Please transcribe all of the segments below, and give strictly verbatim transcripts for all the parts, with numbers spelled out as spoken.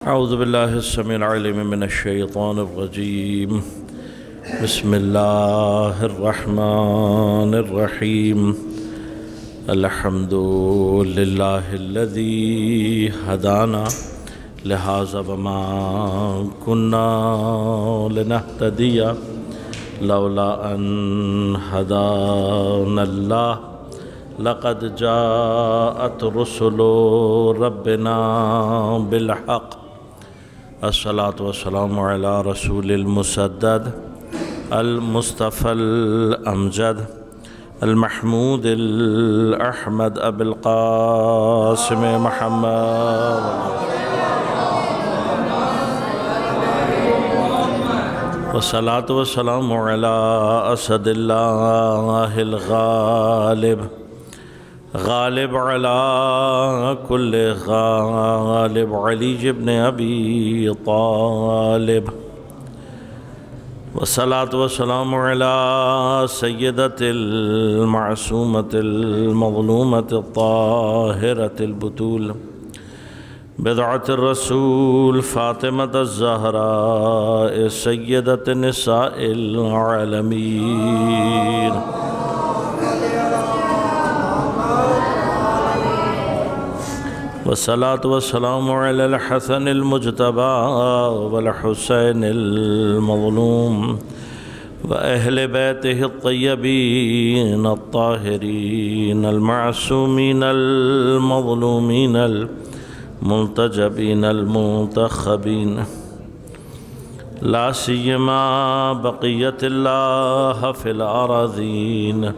اعوذ باللہ السمیع العلیم من الشیطان الرجیم بسم اللہ الرحمن الرحیم الحمد للہ الذی ہدانا لہذا وما كنا لنہتدی لولا ان ہدانا اللہ لقد جاءت رسل ربنا بالحق الصلاة والسلام على رسول المسدد المصطفى الأمجد المحمود الأحمد أبي القاسم محمد والصلاة والسلام على أسد الله الغالب غالب على كل غالب علي بن أبي طالب والصلاة والسلام على سيدة المعصومة المظلومة الطاهرة البتول بضعة الرسول فاطمة الزهراء سيدة نساء العالمين والصلاة والسلام على الحسن المجتبى والحسين المظلوم وأهل بيته الطيبين الطاهرين المعصومين المظلومين المنتجبين المنتخبين لا سيما بقية الله في الأراضين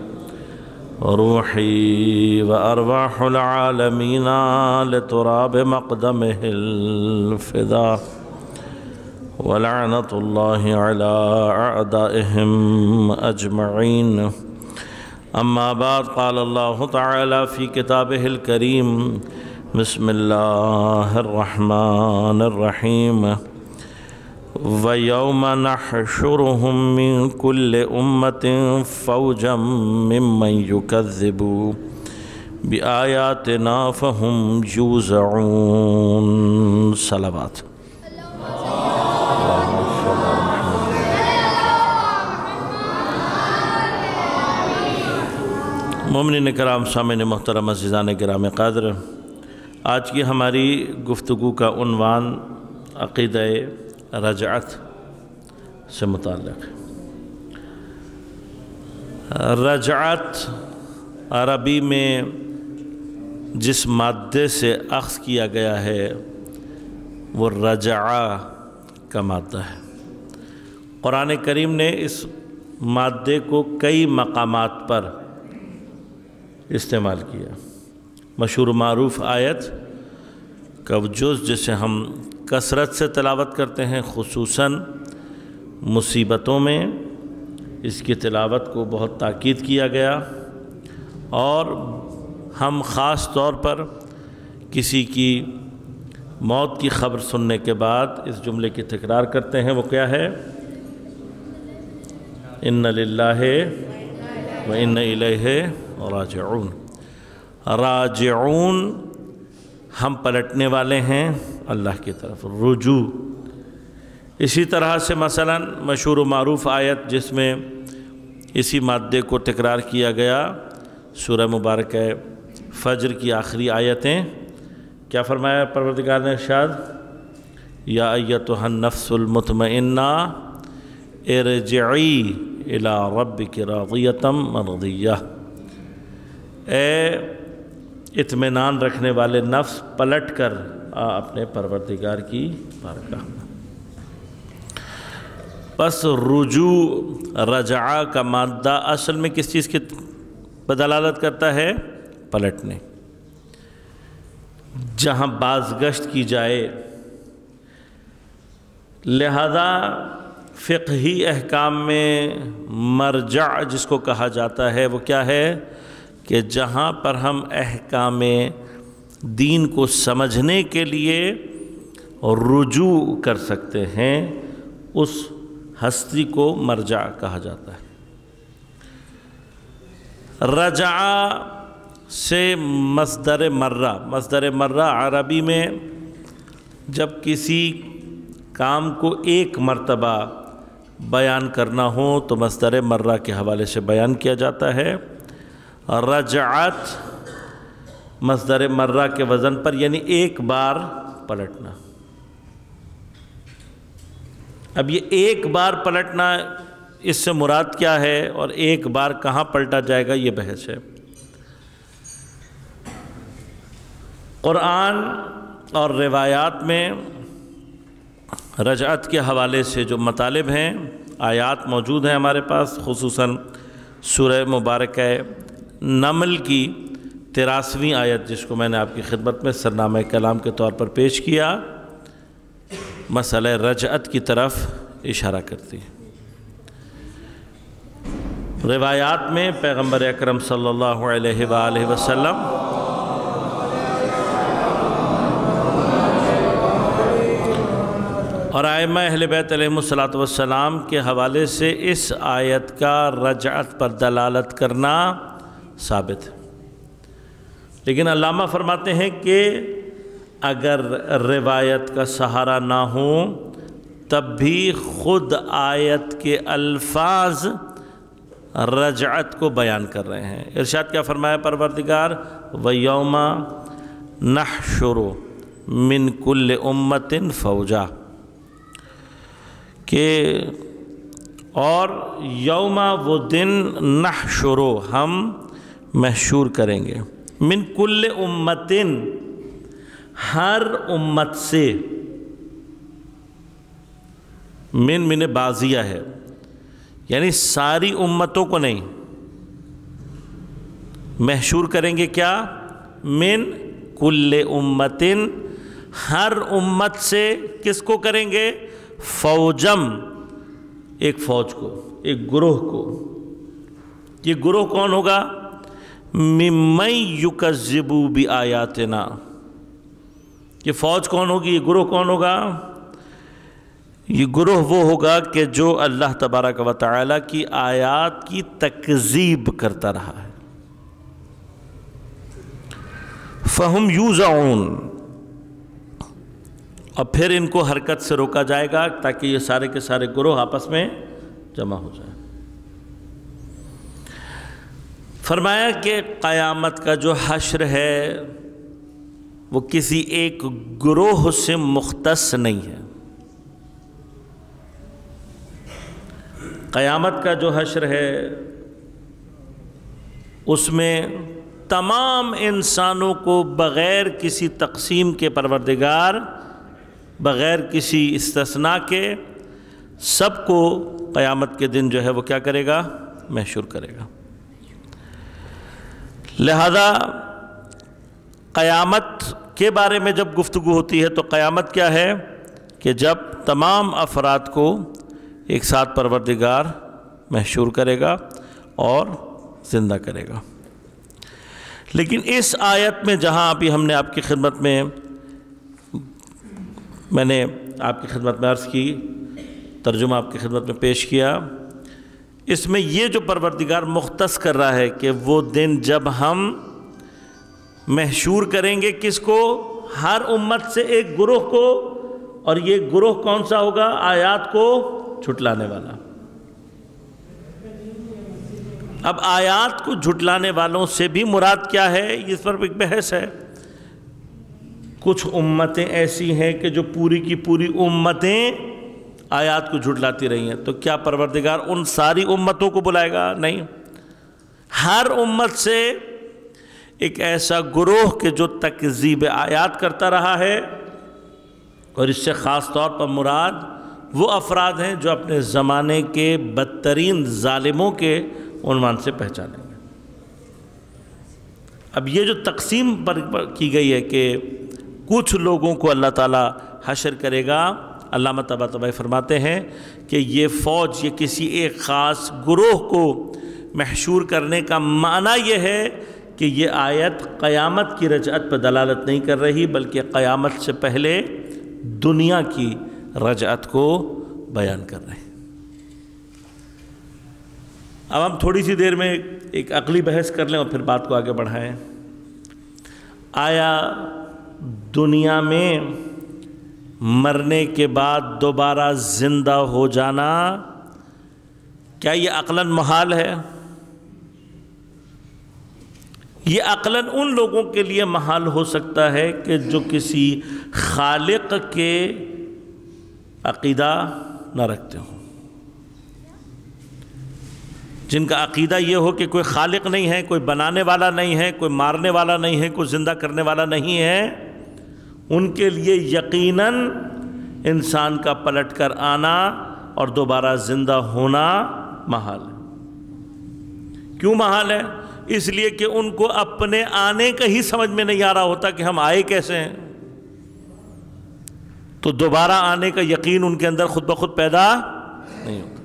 روحي وأرواح العالمين لتراب مقدمه الفداء ولعنة الله على أعدائهم أجمعين أما بعد قال الله تعالى في كتابه الكريم بسم الله الرحمن الرحيم وَيَوْمَ نَحْشُرُهُمْ مِنْ كُلِّ أُمَّةٍ فَوْجًا مِّمَّنْ يُكَذِّبُ بِآيَاتِنَا فَهُمْ يُوزَعُونَ صلوات مومنین کرام سامعین محترم عزیزان گرامی قدر، آج کی ہماری گفتگو کا عنوان عقیدہ رجعت سے متعلق ہے۔ رجعت عربی میں جس مادے سے اخذ کیا گیا ہے وہ رجعہ کا مادہ ہے۔ قرآن کریم نے اس مادے کو کئی مقامات پر استعمال کیا۔ مشہور معروف آیت کا جز جسے ہم کثرت سے تلاوت کرتے ہیں، خصوصاً مصیبتوں میں اس کی تلاوت کو بہت تاکید کیا گیا، اور ہم خاص طور پر کسی کی موت کی خبر سننے کے بعد اس جملے کی تکرار کرتے ہیں۔ وہ کیا ہے؟ اِنَّ لِلَّهِ وَإِنَّ إِلَيْهِ راجعون۔ راجعون ہم پلٹنے والے ہیں اللہ کی طرف، رجوع۔ اسی طرح سے مثلا مشہور و معروف آیت جس میں اسی مادے کو تکرار کیا گیا، سورہ مبارکہ فجر کی آخری آیتیں، کیا فرمایا پروردگار نے ارشاد؟ یا ایتھا النفس المطمئنہ ارجعی الی ربک راضیۃ مرضیہ، اے اطمینان رکھنے والے نفس پلٹ کر آ اپنے پروردگار کی بارگاہ میں۔ پس رجوع رجعہ کا مادہ اصل میں کس چیز کی بدلالت کرتا ہے؟ پلٹنے، جہاں بازگشت کی جائے۔ لہذا فقہی احکام میں مرجع جس کو کہا جاتا ہے وہ کیا ہے کہ جہاں پر ہم احکام دین کو سمجھنے کے لیے رجوع کر سکتے ہیں، اس ہستی کو مرجع کہا جاتا ہے۔ رجع سے مصدر مرہ، مصدر مرہ عربی میں جب کسی کام کو ایک مرتبہ بیان کرنا ہو تو مصدر مرہ کے حوالے سے بیان کیا جاتا ہے۔ رجعت مصدر مرہ کے وزن پر، یعنی ایک بار پلٹنا۔ اب یہ ایک بار پلٹنا، اس سے مراد کیا ہے اور ایک بار کہاں پلٹا جائے گا، یہ بحث ہے۔ قرآن اور روایات میں رجعت کے حوالے سے جو مطالب ہیں، آیات موجود ہیں ہمارے پاس، خصوصاً سورہ مبارکہ نمل کی تیراسویں آیت، جس کو میں نے آپ کی خدمت میں سرنامہ کلام کے طور پر پیش کیا، مسئلہ رجعت کی طرف اشارہ کرتی ہے۔ روایات میں پیغمبر اکرم صلی اللہ علیہ وآلہ وسلم اور ائمہ اہل بیت علیہم الصلوۃ والسلام کے حوالے سے اس آیت کا رجعت پر دلالت کرنا ثابت ہے، لیکن علامہ فرماتے ہیں کہ اگر روایت کا سہارا نہ ہو تب بھی خود آیت کے الفاظ رجعت کو بیان کر رہے ہیں۔ ارشاد کیا فرمایا پروردگار، وَيَوْمَ نَحْشُرُ مِنْ كُلِّ أُمَّةٍ فَوْجًا، کہ اور یوم وہ دن نحشر ہم محشور کریں گے، من کل امتن ہر امت سے، من من بازیہ ہے، یعنی ساری امتوں کو نہیں، محشور کریں گے کیا، من کل امتن ہر امت سے، کس کو کریں گے، فوجم ایک فوج کو، ایک گروہ کو۔ یہ گروہ کون ہوگا، ممن یکذب بآیاتنا، یہ فوج کون ہوگی، یہ گروہ کون ہوگا، یہ گروہ وہ ہوگا کہ جو اللہ تبارک و تعالی کی آیات کی تکذیب کرتا رہا ہے۔ فہم یوزعون، اور پھر ان کو حرکت سے روکا جائے گا تاکہ یہ سارے کے سارے گروہ آپس میں جمع ہو جائیں۔ فرمایا کہ قیامت کا جو حشر ہے وہ کسی ایک گروہ سے مختص نہیں ہے۔ قیامت کا جو حشر ہے اس میں تمام انسانوں کو بغیر کسی تقسیم کے پروردگار، بغیر کسی استثناء کے، سب کو قیامت کے دن جو ہے وہ کیا کرے گا، محشور کرے گا۔ لہذا قیامت کے بارے میں جب گفتگو ہوتی ہے تو قیامت کیا ہے کہ جب تمام افراد کو ایک ساتھ پروردگار محشور کرے گا اور زندہ کرے گا۔ لیکن اس آیت میں جہاں ابھی ہم نے آپ کی خدمت میں میں نے آپ کی خدمت میں عرض کی، ترجمہ آپ کی خدمت میں پیش کیا، اس میں یہ جو پروردگار مختص کر رہا ہے کہ وہ دن جب ہم محشور کریں گے کس کو، ہر امت سے ایک گروہ کو، اور یہ گروہ کون سا ہوگا، آیات کو جھٹلانے والا۔ اب آیات کو جھٹلانے والوں سے بھی مراد کیا ہے، اس پر ایک بحث ہے۔ کچھ امتیں ایسی ہیں کہ جو پوری کی پوری امتیں آیات کو جھٹلاتی رہی ہیں، تو کیا پروردگار ان ساری امتوں کو بلائے گا؟ نہیں، ہر امت سے ایک ایسا گروہ کہ جو تکذیب آیات کرتا رہا ہے، اور اس سے خاص طور پر مراد وہ افراد ہیں جو اپنے زمانے کے بدترین ظالموں کے عنوان سے پہچانے گے۔ اب یہ جو تقسیم پر کی گئی ہے کہ کچھ لوگوں کو اللہ تعالیٰ حشر کرے گا، علامہ طباطبائی فرماتے ہیں کہ یہ فوج، یہ کسی ایک خاص گروہ کو محشور کرنے کا معنی یہ ہے کہ یہ آیت قیامت کی رجعت پر دلالت نہیں کر رہی، بلکہ قیامت سے پہلے دنیا کی رجعت کو بیان کر رہے ہیں۔ اب ہم تھوڑی سی دیر میں ایک عقلی بحث کر لیں اور پھر بات کو آگے بڑھائیں۔ آیا دنیا میں مرنے کے بعد دوبارہ زندہ ہو جانا، کیا یہ عقلاً محال ہے؟ یہ عقلاً ان لوگوں کے لیے محال ہو سکتا ہے کہ جو کسی خالق کے عقیدہ نہ رکھتے ہوں، جن کا عقیدہ یہ ہو کہ کوئی خالق نہیں ہے، کوئی بنانے والا نہیں ہے، کوئی مارنے والا نہیں ہے، کوئی زندہ کرنے والا نہیں ہے، ان کے لیے یقیناً انسان کا پلٹ کر آنا اور دوبارہ زندہ ہونا محال ہے۔ کیوں محال ہے؟ اس لیے کہ ان کو اپنے آنے کا ہی سمجھ میں نہیں آ رہا ہوتا کہ ہم آئے کیسے ہیں، تو دوبارہ آنے کا یقین ان کے اندر خود بخود پیدا نہیں ہوتا۔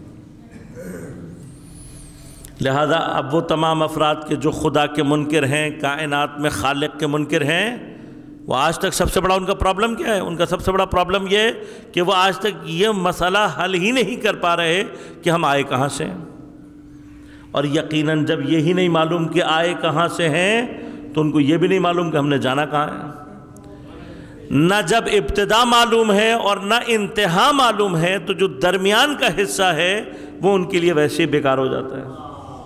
لہذا اب وہ تمام افراد کے جو خدا کے منکر ہیں، کائنات میں خالق کے منکر ہیں، وہ آج تک سب سے بڑا ان کا پرابلم کیا ہے؟ ان کا سب سے بڑا پرابلم یہ کہ وہ آج تک یہ مسئلہ حل ہی نہیں کر پا رہے کہ ہم آئے کہاں سے ہیں، اور یقیناً جب یہی نہیں معلوم کہ آئے کہاں سے ہیں تو ان کو یہ بھی نہیں معلوم کہ ہم نے جانا کہاں ہے۔ نہ جب ابتدا معلوم ہے اور نہ انتہا معلوم ہے تو جو درمیان کا حصہ ہے وہ ان کے لیے ویسے ہی بیکار ہو جاتا ہے۔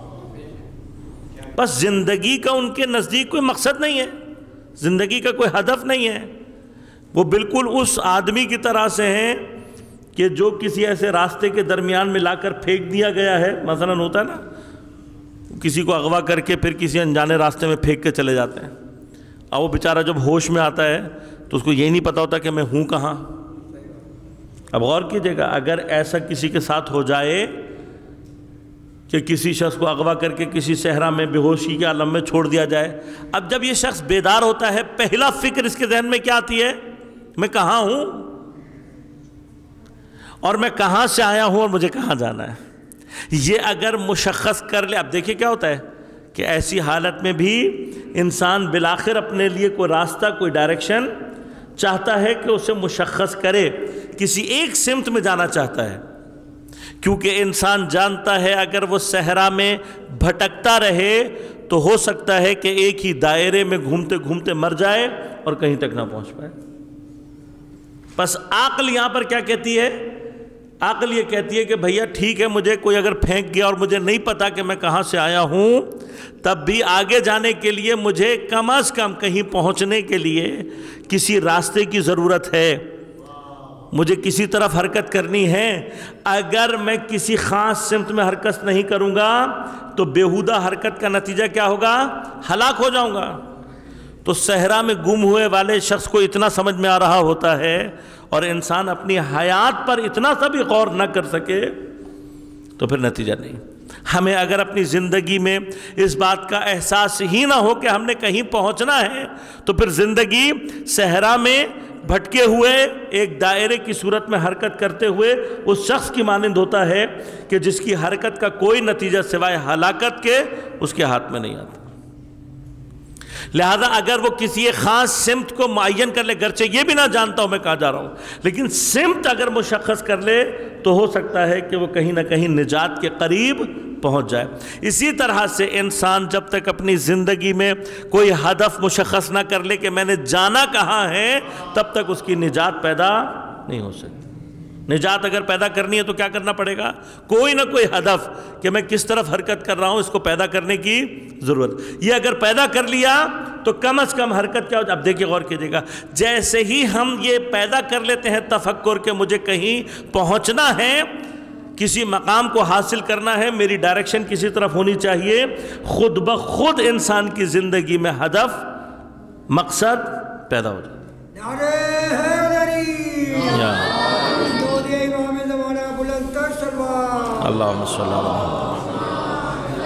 بس زندگی کا ان کے نزدیک کوئی مقصد نہیں ہے، زندگی کا کوئی ہدف نہیں ہے۔ وہ بالکل اس آدمی کی طرح سے ہیں کہ جو کسی ایسے راستے کے درمیان میں لا کر پھینک دیا گیا ہے، مثلا ہوتا ہے نا، کسی کو اغوا کر کے پھر کسی انجانے راستے میں پھینک کے چلے جاتے ہیں، اور وہ بیچارہ جب ہوش میں آتا ہے تو اس کو یہ نہیں پتا ہوتا کہ میں ہوں کہاں۔ اب غور کیجئے گا، اگر ایسا کسی کے ساتھ ہو جائے کہ کسی شخص کو اغوا کر کے کسی صحرا میں بے ہوشی کے عالم میں چھوڑ دیا جائے، اب جب یہ شخص بیدار ہوتا ہے پہلا فکر اس کے ذہن میں کیا آتی ہے؟ میں کہاں ہوں اور میں کہاں سے آیا ہوں اور مجھے کہاں جانا ہے۔ یہ اگر مشخص کر لے، اب دیکھیں کیا ہوتا ہے کہ ایسی حالت میں بھی انسان بالآخر اپنے لیے کوئی راستہ، کوئی ڈائریکشن چاہتا ہے کہ اسے مشخص کرے، کسی ایک سمت میں جانا چاہتا ہے، کیونکہ انسان جانتا ہے اگر وہ صحرا میں بھٹکتا رہے تو ہو سکتا ہے کہ ایک ہی دائرے میں گھومتے گھومتے مر جائے اور کہیں تک نہ پہنچ پائے۔ بس عقل یہاں پر کیا کہتی ہے؟ عقل یہ کہتی ہے کہ بھیا ٹھیک ہے، مجھے کوئی اگر پھینک گیا اور مجھے نہیں پتا کہ میں کہاں سے آیا ہوں، تب بھی آگے جانے کے لیے مجھے کم از کم کہیں پہنچنے کے لیے کسی راستے کی ضرورت ہے، مجھے کسی طرف حرکت کرنی ہے۔ اگر میں کسی خاص سمت میں حرکت نہیں کروں گا تو بیہودہ حرکت کا نتیجہ کیا ہوگا؟ ہلاک ہو جاؤں گا۔ تو صحرا میں گم ہوئے والے شخص کو اتنا سمجھ میں آ رہا ہوتا ہے، اور انسان اپنی حیات پر اتنا سا بھی غور نہ کر سکے تو پھر نتیجہ نہیں۔ ہمیں اگر اپنی زندگی میں اس بات کا احساس ہی نہ ہو کہ ہم نے کہیں پہنچنا ہے تو پھر زندگی صحرا میں بھٹکے ہوئے ایک دائرے کی صورت میں حرکت کرتے ہوئے اس شخص کی مانند ہوتا ہے کہ جس کی حرکت کا کوئی نتیجہ سوائے ہلاکت کے اس کے ہاتھ میں نہیں آتا۔ لہذا اگر وہ کسی ایک خاص سمت کو معین کر لے، گرچہ یہ بھی نہ جانتا ہوں میں کہاں جا رہا ہوں، لیکن سمت اگر مشخص کر لے تو ہو سکتا ہے کہ وہ کہیں نہ کہیں نجات کے قریب پہنچ جائے۔ اسی طرح سے انسان جب تک اپنی زندگی میں کوئی ہدف مشخص نہ کر لے کہ میں نے جانا کہاں ہے، تب تک اس کی نجات پیدا نہیں ہو سکتی۔ نجات اگر پیدا کرنی ہے تو کیا کرنا پڑے گا؟ کوئی نہ کوئی ہدف کہ میں کس طرف حرکت کر رہا ہوں، اس کو پیدا کرنے کی ضرورت۔ یہ اگر پیدا کر لیا تو کم از کم حرکت کیا ہو۔ اب دیکھیے، غور کیجیے گا، جیسے ہی ہم یہ پیدا کر لیتے ہیں تفکر کہ مجھے کہیں پہنچنا ہے، کسی مقام کو حاصل کرنا ہے، میری ڈائریکشن کسی طرف ہونی چاہیے، خود بخود انسان کی زندگی میں ہدف، مقصد پیدا ہو جائے۔ اللہم صلی اللہ علیہ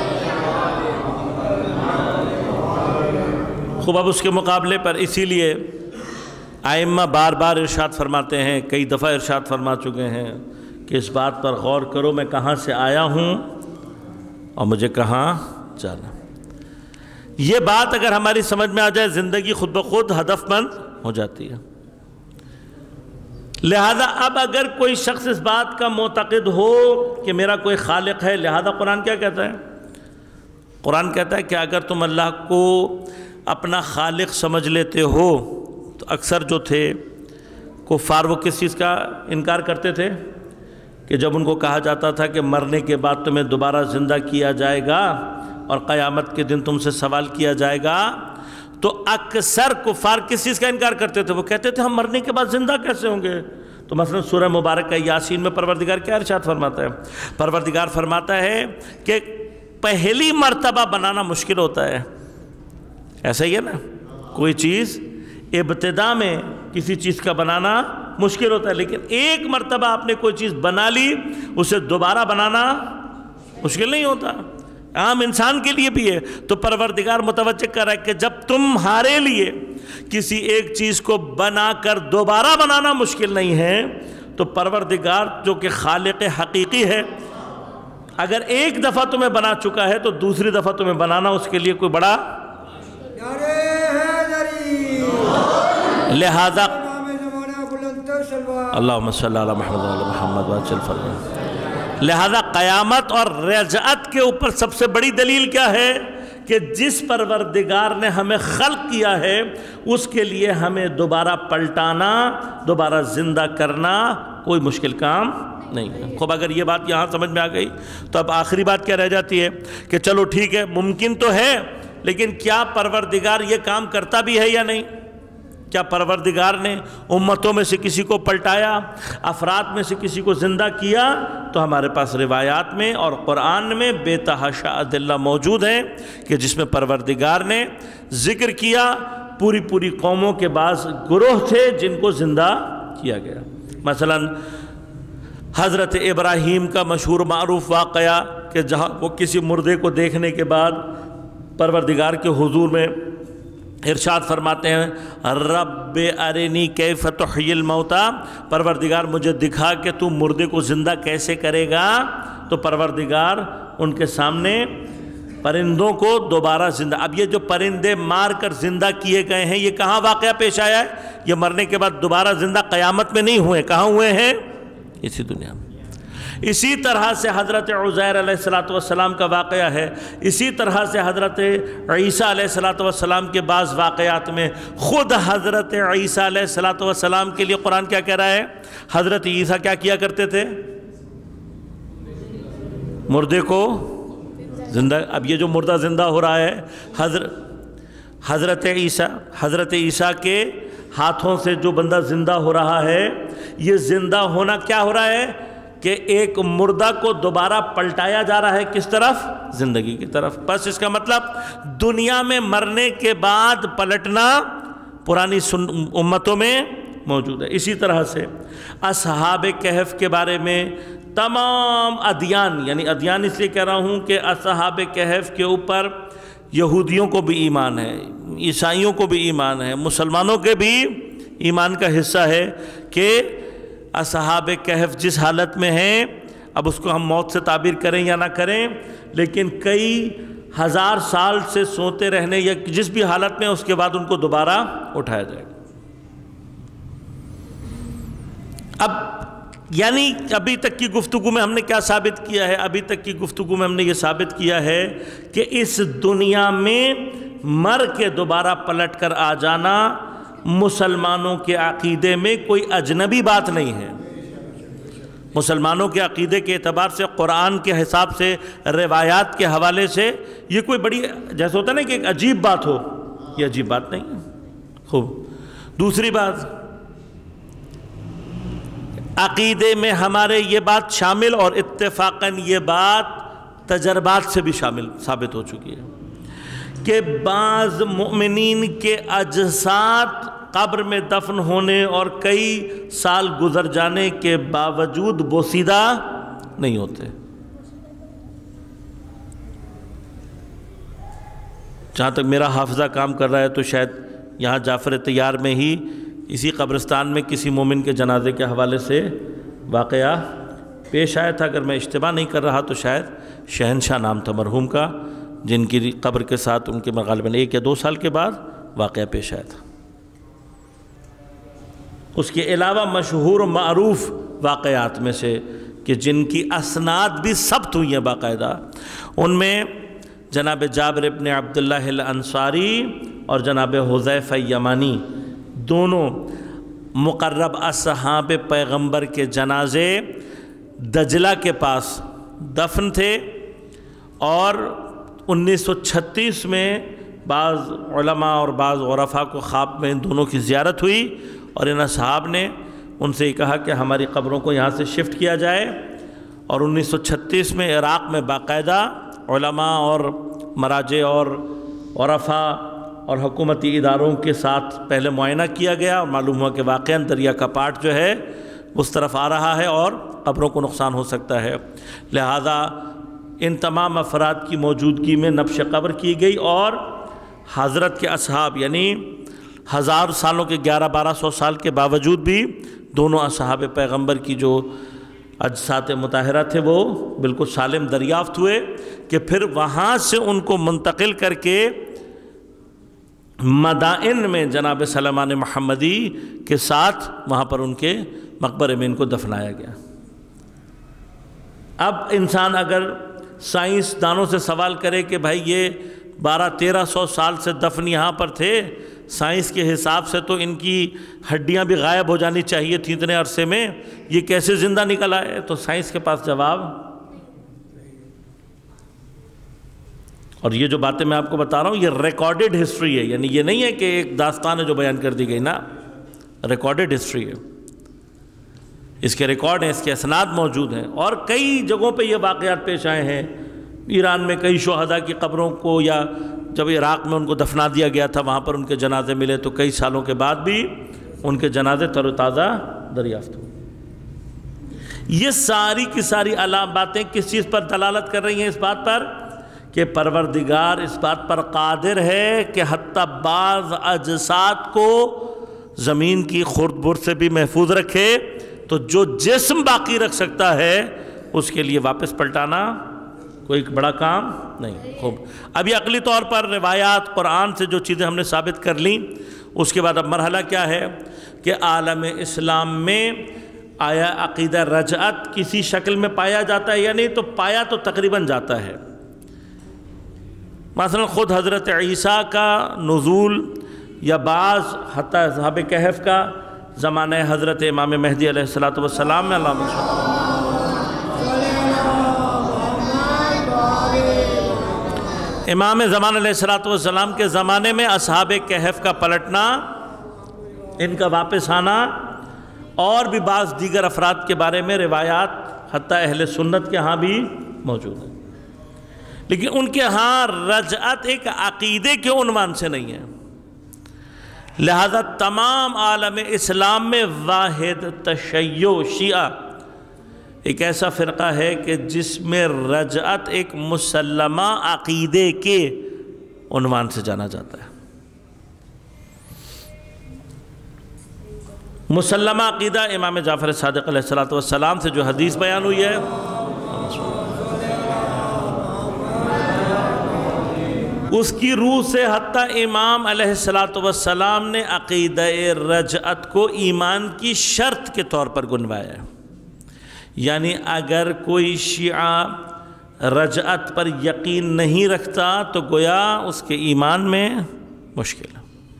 وسلم۔ خوب، اب اس کے مقابلے پر اسی لیے ائمہ بار بار ارشاد فرماتے ہیں، کئی دفعہ ارشاد فرما چکے ہیں کہ اس بات پر غور کرو میں کہاں سے آیا ہوں اور مجھے کہاں جانا۔ یہ بات اگر ہماری سمجھ میں آ جائے، زندگی خود بخود ہدف مند ہو جاتی ہے۔ لہذا اب اگر کوئی شخص اس بات کا معتقد ہو کہ میرا کوئی خالق ہے، لہذا قرآن کیا کہتا ہے؟ قرآن کہتا ہے کہ اگر تم اللہ کو اپنا خالق سمجھ لیتے ہو، تو اکثر جو تھے کفار وہ کس چیز کا انکار کرتے تھے کہ جب ان کو کہا جاتا تھا کہ مرنے کے بعد تمہیں دوبارہ زندہ کیا جائے گا اور قیامت کے دن تم سے سوال کیا جائے گا، تو اکثر کفار کس چیز کا انکار کرتے تھے؟ وہ کہتے تھے ہم مرنے کے بعد زندہ کیسے ہوں گے؟ تو مثلا سورہ مبارکہ یاسین میں پروردگار کیا ارشاد فرماتا ہے؟ پروردگار فرماتا ہے کہ پہلی مرتبہ بنانا مشکل ہوتا ہے، ایسا ہی ہے نا، کوئی چیز ابتدا میں کسی چیز کا بنانا مشکل ہوتا ہے، لیکن ایک مرتبہ آپ نے کوئی چیز بنا لی اسے دوبارہ بنانا مشکل نہیں ہوتا، عام انسان کے لیے بھی ہے۔ تو پروردگار متوجہ کر رہا ہے کہ جب تمہارے لیے کسی ایک چیز کو بنا کر دوبارہ بنانا مشکل نہیں ہے، تو پروردگار جو کہ خالق حقیقی ہے، اگر ایک دفعہ تمہیں بنا چکا ہے تو دوسری دفعہ تمہیں بنانا اس کے لیے کوئی بڑا لہذا اللہم صلی علی محمد علی محمد وسلم فرمائے، لہذا قیامت اور رجعت کے اوپر سب سے بڑی دلیل کیا ہے کہ جس پروردگار نے ہمیں خلق کیا ہے اس کے لیے ہمیں دوبارہ پلٹانا، دوبارہ زندہ کرنا کوئی مشکل کام نہیں ہے۔ خوب اگر یہ بات یہاں سمجھ میں آ گئی تو اب آخری بات کیا رہ جاتی ہے کہ چلو ٹھیک ہے ممکن تو ہے، لیکن کیا پروردگار یہ کام کرتا بھی ہے یا نہیں؟ کیا پروردگار نے امتوں میں سے کسی کو پلٹایا، افراد میں سے کسی کو زندہ کیا؟ تو ہمارے پاس روایات میں اور قرآن میں بے تحاشا ادلہ موجود ہیں کہ جس میں پروردگار نے ذکر کیا پوری پوری قوموں کے بعض گروہ تھے جن کو زندہ کیا گیا۔ مثلا حضرت ابراہیم کا مشہور معروف واقعہ کہ جہاں وہ کسی مردے کو دیکھنے کے بعد پروردگار کے حضور میں ارشاد فرماتے ہیں رب ارنی کیف تحیی الموتا، پروردگار مجھے دکھا کہ تو مردے کو زندہ کیسے کرے گا۔ تو پروردگار ان کے سامنے پرندوں کو دوبارہ زندہ، اب یہ جو پرندے مار کر زندہ کیے گئے ہیں یہ کہاں واقعہ پیش آیا ہے؟ یہ مرنے کے بعد دوبارہ زندہ قیامت میں نہیں ہوئے، کہاں ہوئے ہیں؟ اسی دنیا میں۔ اسی طرح سے حضرت عزیر علیہ السلام کا واقعہ ہے، اسی طرح سے حضرت عیسیٰ علیہ السلام کے بعض واقعات میں خود حضرت عیسیٰ علیہ السلام کے لیے قرآن کیا کہہ رہا ہے؟ حضرت عیسیٰ کیا کیا کرتے تھے؟ مردے کو زندہ۔ اب یہ جو مردہ زندہ ہو رہا ہے حضرت حضرت عیسیٰ حضرت عیسیٰ کے ہاتھوں سے جو بندہ زندہ ہو رہا ہے، یہ زندہ ہونا کیا ہو رہا ہے کہ ایک مردہ کو دوبارہ پلٹایا جا رہا ہے کس طرف؟ زندگی کی طرف۔ بس اس کا مطلب دنیا میں مرنے کے بعد پلٹنا پرانی امتوں میں موجود ہے۔ اسی طرح سے اصحاب کہف کے بارے میں تمام ادیان، یعنی ادیان اس لیے کہہ رہا ہوں کہ اصحاب کہف کے اوپر یہودیوں کو بھی ایمان ہے، عیسائیوں کو بھی ایمان ہے، مسلمانوں کے بھی ایمان کا حصہ ہے کہ اصحاب کہف جس حالت میں ہیں، اب اس کو ہم موت سے تعبیر کریں یا نہ کریں، لیکن کئی ہزار سال سے سوتے رہنے یا جس بھی حالت میں اس کے بعد ان کو دوبارہ اٹھایا جائے گا۔ اب یعنی ابھی تک کی گفتگو میں ہم نے کیا ثابت کیا ہے؟ ابھی تک کی گفتگو میں ہم نے یہ ثابت کیا ہے کہ اس دنیا میں مر کے دوبارہ پلٹ کر آ جانا مسلمانوں کے عقیدے میں کوئی اجنبی بات نہیں ہے۔ مسلمانوں کے عقیدے کے اعتبار سے، قرآن کے حساب سے، روایات کے حوالے سے یہ کوئی بڑی جیسے ہوتا ہے نا کہ ایک عجیب بات ہو، یہ عجیب بات نہیں ہے۔ خوب، دوسری بات، عقیدے میں ہمارے یہ بات شامل اور اتفاقاً یہ بات تجربات سے بھی شامل ثابت ہو چکی ہے کہ بعض مؤمنین کے اجساد قبر میں دفن ہونے اور کئی سال گزر جانے کے باوجود بوسیدہ نہیں ہوتے۔ جہاں تک میرا حافظہ کام کر رہا ہے تو شاید یہاں جعفر طیار میں ہی اسی قبرستان میں کسی مومن کے جنازے کے حوالے سے واقعہ پیش آیا تھا، اگر میں اشتباہ نہیں کر رہا تو شاید شہنشاہ نام تھا مرحوم کا، جن کی قبر کے ساتھ ان کے غالباً ایک یا دو سال کے بعد واقعہ پیش آیا تھا۔ اس کے علاوہ مشہور و معروف واقعات میں سے کہ جن کی اسناد بھی ثبت ہوئی ہیں باقاعدہ، ان میں جناب جابر ابن عبداللہ الانصاری اور جناب حذیفہ یمانی دونوں مقرب اصحاب پیغمبر کے جنازے دجلہ کے پاس دفن تھے، اور انیس سو چھتیس میں بعض علماء اور بعض عرفاء کو خواب میں ان دونوں کی زیارت ہوئی، اور ان اصحاب نے ان سے یہ کہا کہ ہماری قبروں کو یہاں سے شفٹ کیا جائے، اور انیس سو چھتیس میں عراق میں باقاعدہ علماء اور مراجع اور عرفاء اور حکومتی اداروں کے ساتھ پہلے معائنہ کیا گیا، اور معلوم ہوا کہ واقعاً دریا کا پاٹ جو ہے اس طرف آ رہا ہے اور قبروں کو نقصان ہو سکتا ہے، لہذا ان تمام افراد کی موجودگی میں نبش قبر کی گئی، اور حضرت کے اصحاب یعنی ہزار سالوں کے گیارہ بارہ سو سال کے باوجود بھی دونوں اصحاب پیغمبر کی جو اجساد مطہرہ تھے وہ بالکل سالم دریافت ہوئے، کہ پھر وہاں سے ان کو منتقل کر کے مدائن میں جناب سلیمان محمدی کے ساتھ وہاں پر ان کے مقبرے میں ان کو دفنایا گیا۔ اب انسان اگر سائنس دانوں سے سوال کرے کہ بھائی یہ بارہ تیرہ سو سال سے دفن یہاں پر تھے، سائنس کے حساب سے تو ان کی ہڈیاں بھی غائب ہو جانی چاہیے تھیں اتنے عرصے میں، یہ کیسے زندہ نکل آئے؟ تو سائنس کے پاس جواب، اور یہ جو باتیں میں آپ کو بتا رہا ہوں یہ ریکارڈڈ ہسٹری ہے، یعنی یہ نہیں ہے کہ ایک داستان ہے جو بیان کر دی گئی، نا، ریکارڈڈ ہسٹری ہے، اس کے ریکارڈ ہیں، اس کے اسناد موجود ہیں، اور کئی جگہوں پہ یہ واقعات پیش آئے ہیں۔ ایران میں کئی شہداء کی قبروں کو، یا جب عراق میں ان کو دفنا دیا گیا تھا وہاں پر ان کے جنازے ملے تو کئی سالوں کے بعد بھی ان کے جنازے تر و تازہ دریافت ہوئے۔ یہ ساری کی ساری علام باتیں کس چیز پر دلالت کر رہی ہیں؟ اس بات پر کہ پروردگار اس بات پر قادر ہے کہ حتیٰ بعض اجساد کو زمین کی خرد برد سے بھی محفوظ رکھے، تو جو جسم باقی رکھ سکتا ہے اس کے لیے واپس پلٹانا کوئی بڑا کام نہیں۔ خوب، اب یہ عقلی طور پر روایات قرآن سے جو چیزیں ہم نے ثابت کر لیں، اس کے بعد اب مرحلہ کیا ہے کہ عالم اسلام میں آیا عقیدہ رجعت کسی شکل میں پایا جاتا ہے یا نہیں؟ تو پایا تو تقریباً جاتا ہے۔ مثلا خود حضرت عیسیٰ کا نزول، یا بعض حتیٰ اصحاب کہف کا زمانہ حضرت امام مہدی علیہ الصلوۃ والسلام میں، اللہم صل امام زمان علیہ الصلوۃ والسلام کے زمانے میں اصحاب کہف کا پلٹنا، ان کا واپس آنا، اور بھی بعض دیگر افراد کے بارے میں روایات حتیٰ اہل سنت کے ہاں بھی موجود ہیں، لیکن ان کے ہاں رجعت ایک عقیدے کے عنوان سے نہیں ہے، لہذا تمام عالم اسلام میں واحد تشیع شیعہ ایک ایسا فرقہ ہے کہ جس میں رجعت ایک مسلمہ عقیدے کے عنوان سے جانا جاتا ہے۔ مسلمہ عقیدہ امام جعفر صادق علیہ الصلوۃ والسلام سے جو حدیث بیان ہوئی ہے، اس کی روح سے حتیٰ امام علیہ الصلوۃ والسلام نے عقیدہ رجعت کو ایمان کی شرط کے طور پر گنوایا ہے، یعنی اگر کوئی شیعہ رجعت پر یقین نہیں رکھتا تو گویا اس کے ایمان میں مشکل ہے،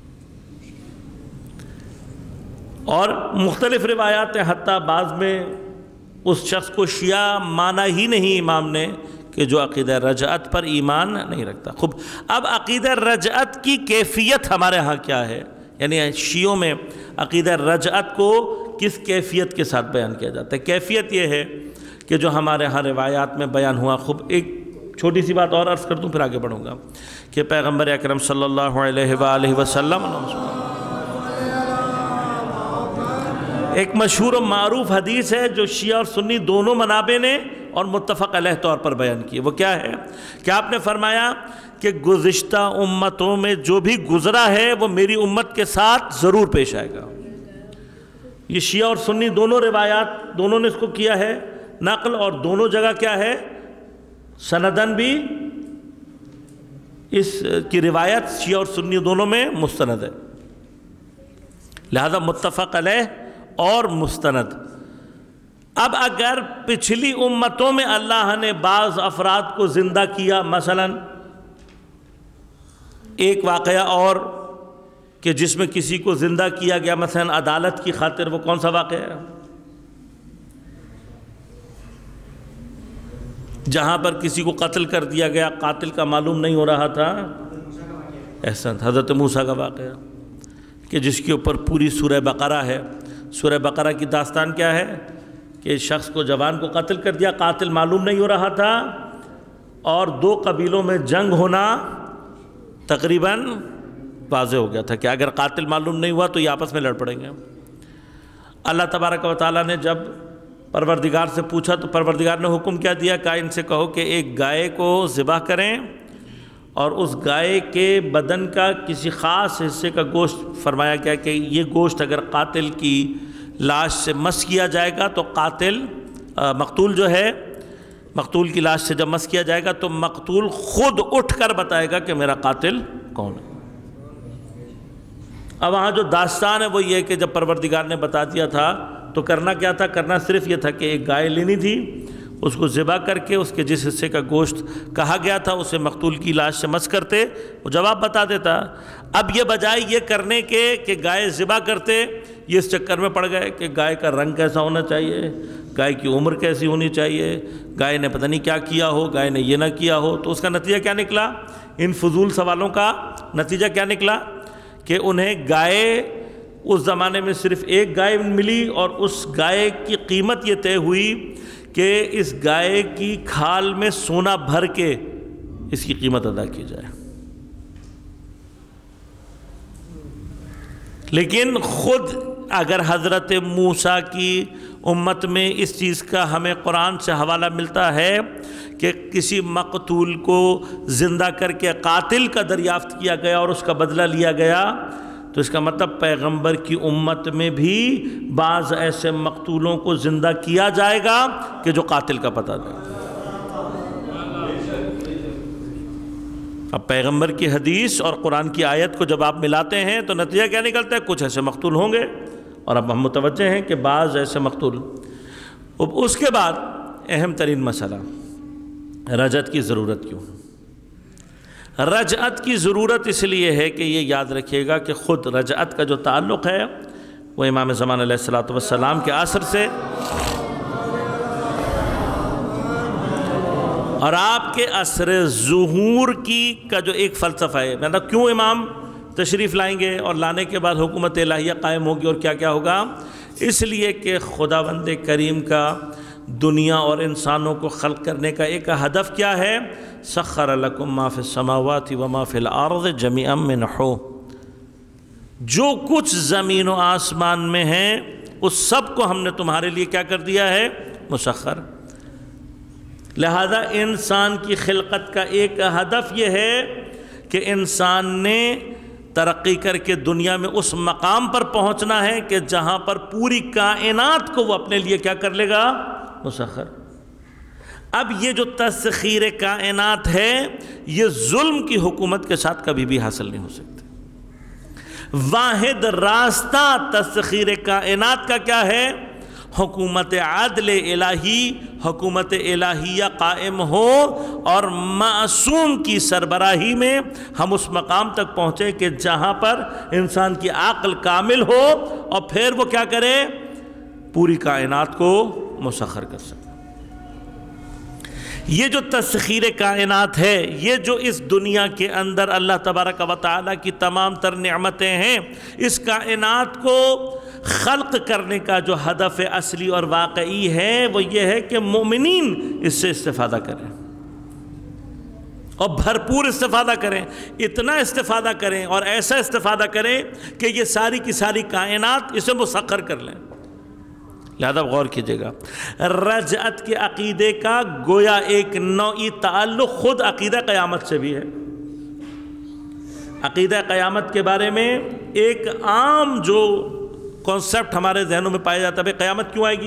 اور مختلف روایات ہیں، حتیٰ بعض میں اس شخص کو شیعہ مانا ہی نہیں امام نے کہ جو عقیدہ رجعت پر ایمان نہیں رکھتا۔ خوب، اب عقیدہ رجعت کی کیفیت ہمارے ہاں کیا ہے؟ یعنی شیعوں میں عقیدہ رجعت کو کس کیفیت کے ساتھ بیان کیا جاتا ہے؟ کیفیت یہ ہے کہ جو ہمارے ہاں روایات میں بیان ہوا۔ خوب، ایک چھوٹی سی بات اور عرض کر دوں پھر آگے بڑھوں گا، کہ پیغمبر اکرم صلی اللہ علیہ وآلہ وسلم ایک مشہور و معروف حدیث ہے جو شیعہ اور سنی دونوں منابع نے اور متفق علیہ طور پر بیان کی، وہ کیا ہے کہ آپ نے فرمایا کہ گزشتہ امتوں میں جو بھی گزرا ہے وہ میری امت کے ساتھ ضرور پیش آئے گا۔ یہ شیعہ اور سنی دونوں روایات، دونوں نے اس کو کیا ہے نقل، اور دونوں جگہ کیا ہے سندن بھی اس کی روایت شیعہ اور سنی دونوں میں مستند ہے، لہذا متفق علیہ اور مستند۔ اب اگر پچھلی امتوں میں اللہ نے بعض افراد کو زندہ کیا، مثلا ایک واقعہ اور کہ جس میں کسی کو زندہ کیا گیا مثلا عدالت کی خاطر، وہ کون سا واقعہ ہے؟ جہاں پر کسی کو قتل کر دیا گیا، قاتل کا معلوم نہیں ہو رہا تھا، احسن، حضرت موسیٰ کا واقعہ کہ جس کے اوپر پوری سورہ بقرہ ہے۔ سورہ بقرہ کی داستان کیا ہے کہ شخص کو، جوان کو قتل کر دیا، قاتل معلوم نہیں ہو رہا تھا، اور دو قبیلوں میں جنگ ہونا تقریباً واضح ہو گیا تھا کہ اگر قاتل معلوم نہیں ہوا تو یہ آپس میں لڑ پڑیں گے۔ اللہ تبارک و تعالیٰ نے جب پروردگار سے پوچھا تو پروردگار نے حکم کیا دیا کہ ان سے کہو کہ ایک گائے کو ذبح کریں، اور اس گائے کے بدن کا کسی خاص حصے کا گوشت، فرمایا گیا کہ یہ گوشت اگر قاتل کی لاش سے مس کیا جائے گا تو قاتل مقتول جو ہے، مقتول کی لاش سے جب مس کیا جائے گا تو مقتول خود اٹھ کر بتائے گا کہ میرا قاتل کون ہے۔ اب وہاں جو داستان ہے وہ یہ کہ جب پروردگار نے بتا دیا تھا تو کرنا کیا تھا؟ کرنا صرف یہ تھا کہ ایک گائے لینی تھی، اس کو ذبح کر کے اس کے جس حصے کا گوشت کہا گیا تھا اسے مقتول کی لاش سے مس کرتے، وہ جواب بتا دیتا۔ اب یہ بجائے یہ کرنے کے کہ گائے ذبح کرتے، یہ اس چکر میں پڑ گئے کہ گائے کا رنگ کیسا ہونا چاہیے، گائے کی عمر کیسی ہونی چاہیے، گائے نے پتہ نہیں کیا کیا ہو، گائے نے یہ نہ کیا ہو، تو اس کا نتیجہ کیا نکلا؟ ان فضول سوالوں کا نتیجہ کیا نکلا کہ انہیں گائے، اس زمانے میں صرف ایک گائے ملی، اور اس گائے کی قیمت یہ طے ہوئی کہ اس گائے کی کھال میں سونا بھر کے اس کی قیمت ادا کی جائے۔ لیکن خود اگر حضرت موسیٰ کی امت میں اس چیز کا ہمیں قرآن سے حوالہ ملتا ہے کہ کسی مقتول کو زندہ کر کے قاتل کا دریافت کیا گیا اور اس کا بدلہ لیا گیا، تو اس کا مطلب پیغمبر کی امت میں بھی بعض ایسے مقتولوں کو زندہ کیا جائے گا کہ جو قاتل کا پتہ دے۔ اب پیغمبر کی حدیث اور قرآن کی آیت کو جب آپ ملاتے ہیں تو نتیجہ کیا نکلتا ہے؟ کچھ ایسے مقتول ہوں گے، اور اب ہم متوجہ ہیں کہ بعض ایسے مقتول۔ اب اس کے بعد اہم ترین مسئلہ، رجعت کی ضرورت کیوں؟ رجعت کی ضرورت اس لیے ہے کہ یہ یاد رکھیے گا کہ خود رجعت کا جو تعلق ہے وہ امام زمان علیہ الصلوۃ والسلام کے عصر سے اور آپ کے عصر ظہور کی کا جو ایک فلسفہ ہے، مطلب کیوں امام تشریف لائیں گے اور لانے کے بعد حکومت الہیہ قائم ہوگی اور کیا کیا ہوگا؟ اس لیے کہ خداوند کریم کا دنیا اور انسانوں کو خلق کرنے کا ایک ہدف کیا ہے؟ سخر لکم ما فی السماوات و ما فی الارض جمیعا منہ، جو کچھ زمین و آسمان میں ہیں اس سب کو ہم نے تمہارے لیے کیا کر دیا ہے؟ مسخر۔ لہذا انسان کی خلقت کا ایک ہدف یہ ہے کہ انسان نے ترقی کر کے دنیا میں اس مقام پر پہنچنا ہے کہ جہاں پر پوری کائنات کو وہ اپنے لیے کیا کر لے گا؟ مسخر۔ اب یہ جو تسخیر کائنات ہے یہ ظلم کی حکومت کے ساتھ کبھی بھی حاصل نہیں ہو سکتے۔ واحد راستہ تسخیر کائنات کا کیا ہے؟ حکومت عدل الہی، حکومت الہیہ قائم ہو اور معصوم کی سربراہی میں ہم اس مقام تک پہنچے کہ جہاں پر انسان کی عقل کامل ہو اور پھر وہ کیا کرے؟ پوری کائنات کو مسخر کر سکے۔ یہ جو تسخیر کائنات ہے، یہ جو اس دنیا کے اندر اللہ تبارک و تعالیٰ کی تمام تر نعمتیں ہیں، اس کائنات کو خلق کرنے کا جو ہدف اصلی اور واقعی ہے وہ یہ ہے کہ مومنین اس سے استفادہ کریں اور بھرپور استفادہ کریں، اتنا استفادہ کریں اور ایسا استفادہ کریں کہ یہ ساری کی ساری کائنات اسے مسخر کر لیں۔ لہذا غور کیجئے گا، رجعت کے عقیدے کا گویا ایک نوعی تعلق خود عقیدہ قیامت سے بھی ہے۔ عقیدہ قیامت کے بارے میں ایک عام جو کانسیپٹ ہمارے ذہنوں میں پایا جاتا ہے، بھئی قیامت کیوں آئے گی؟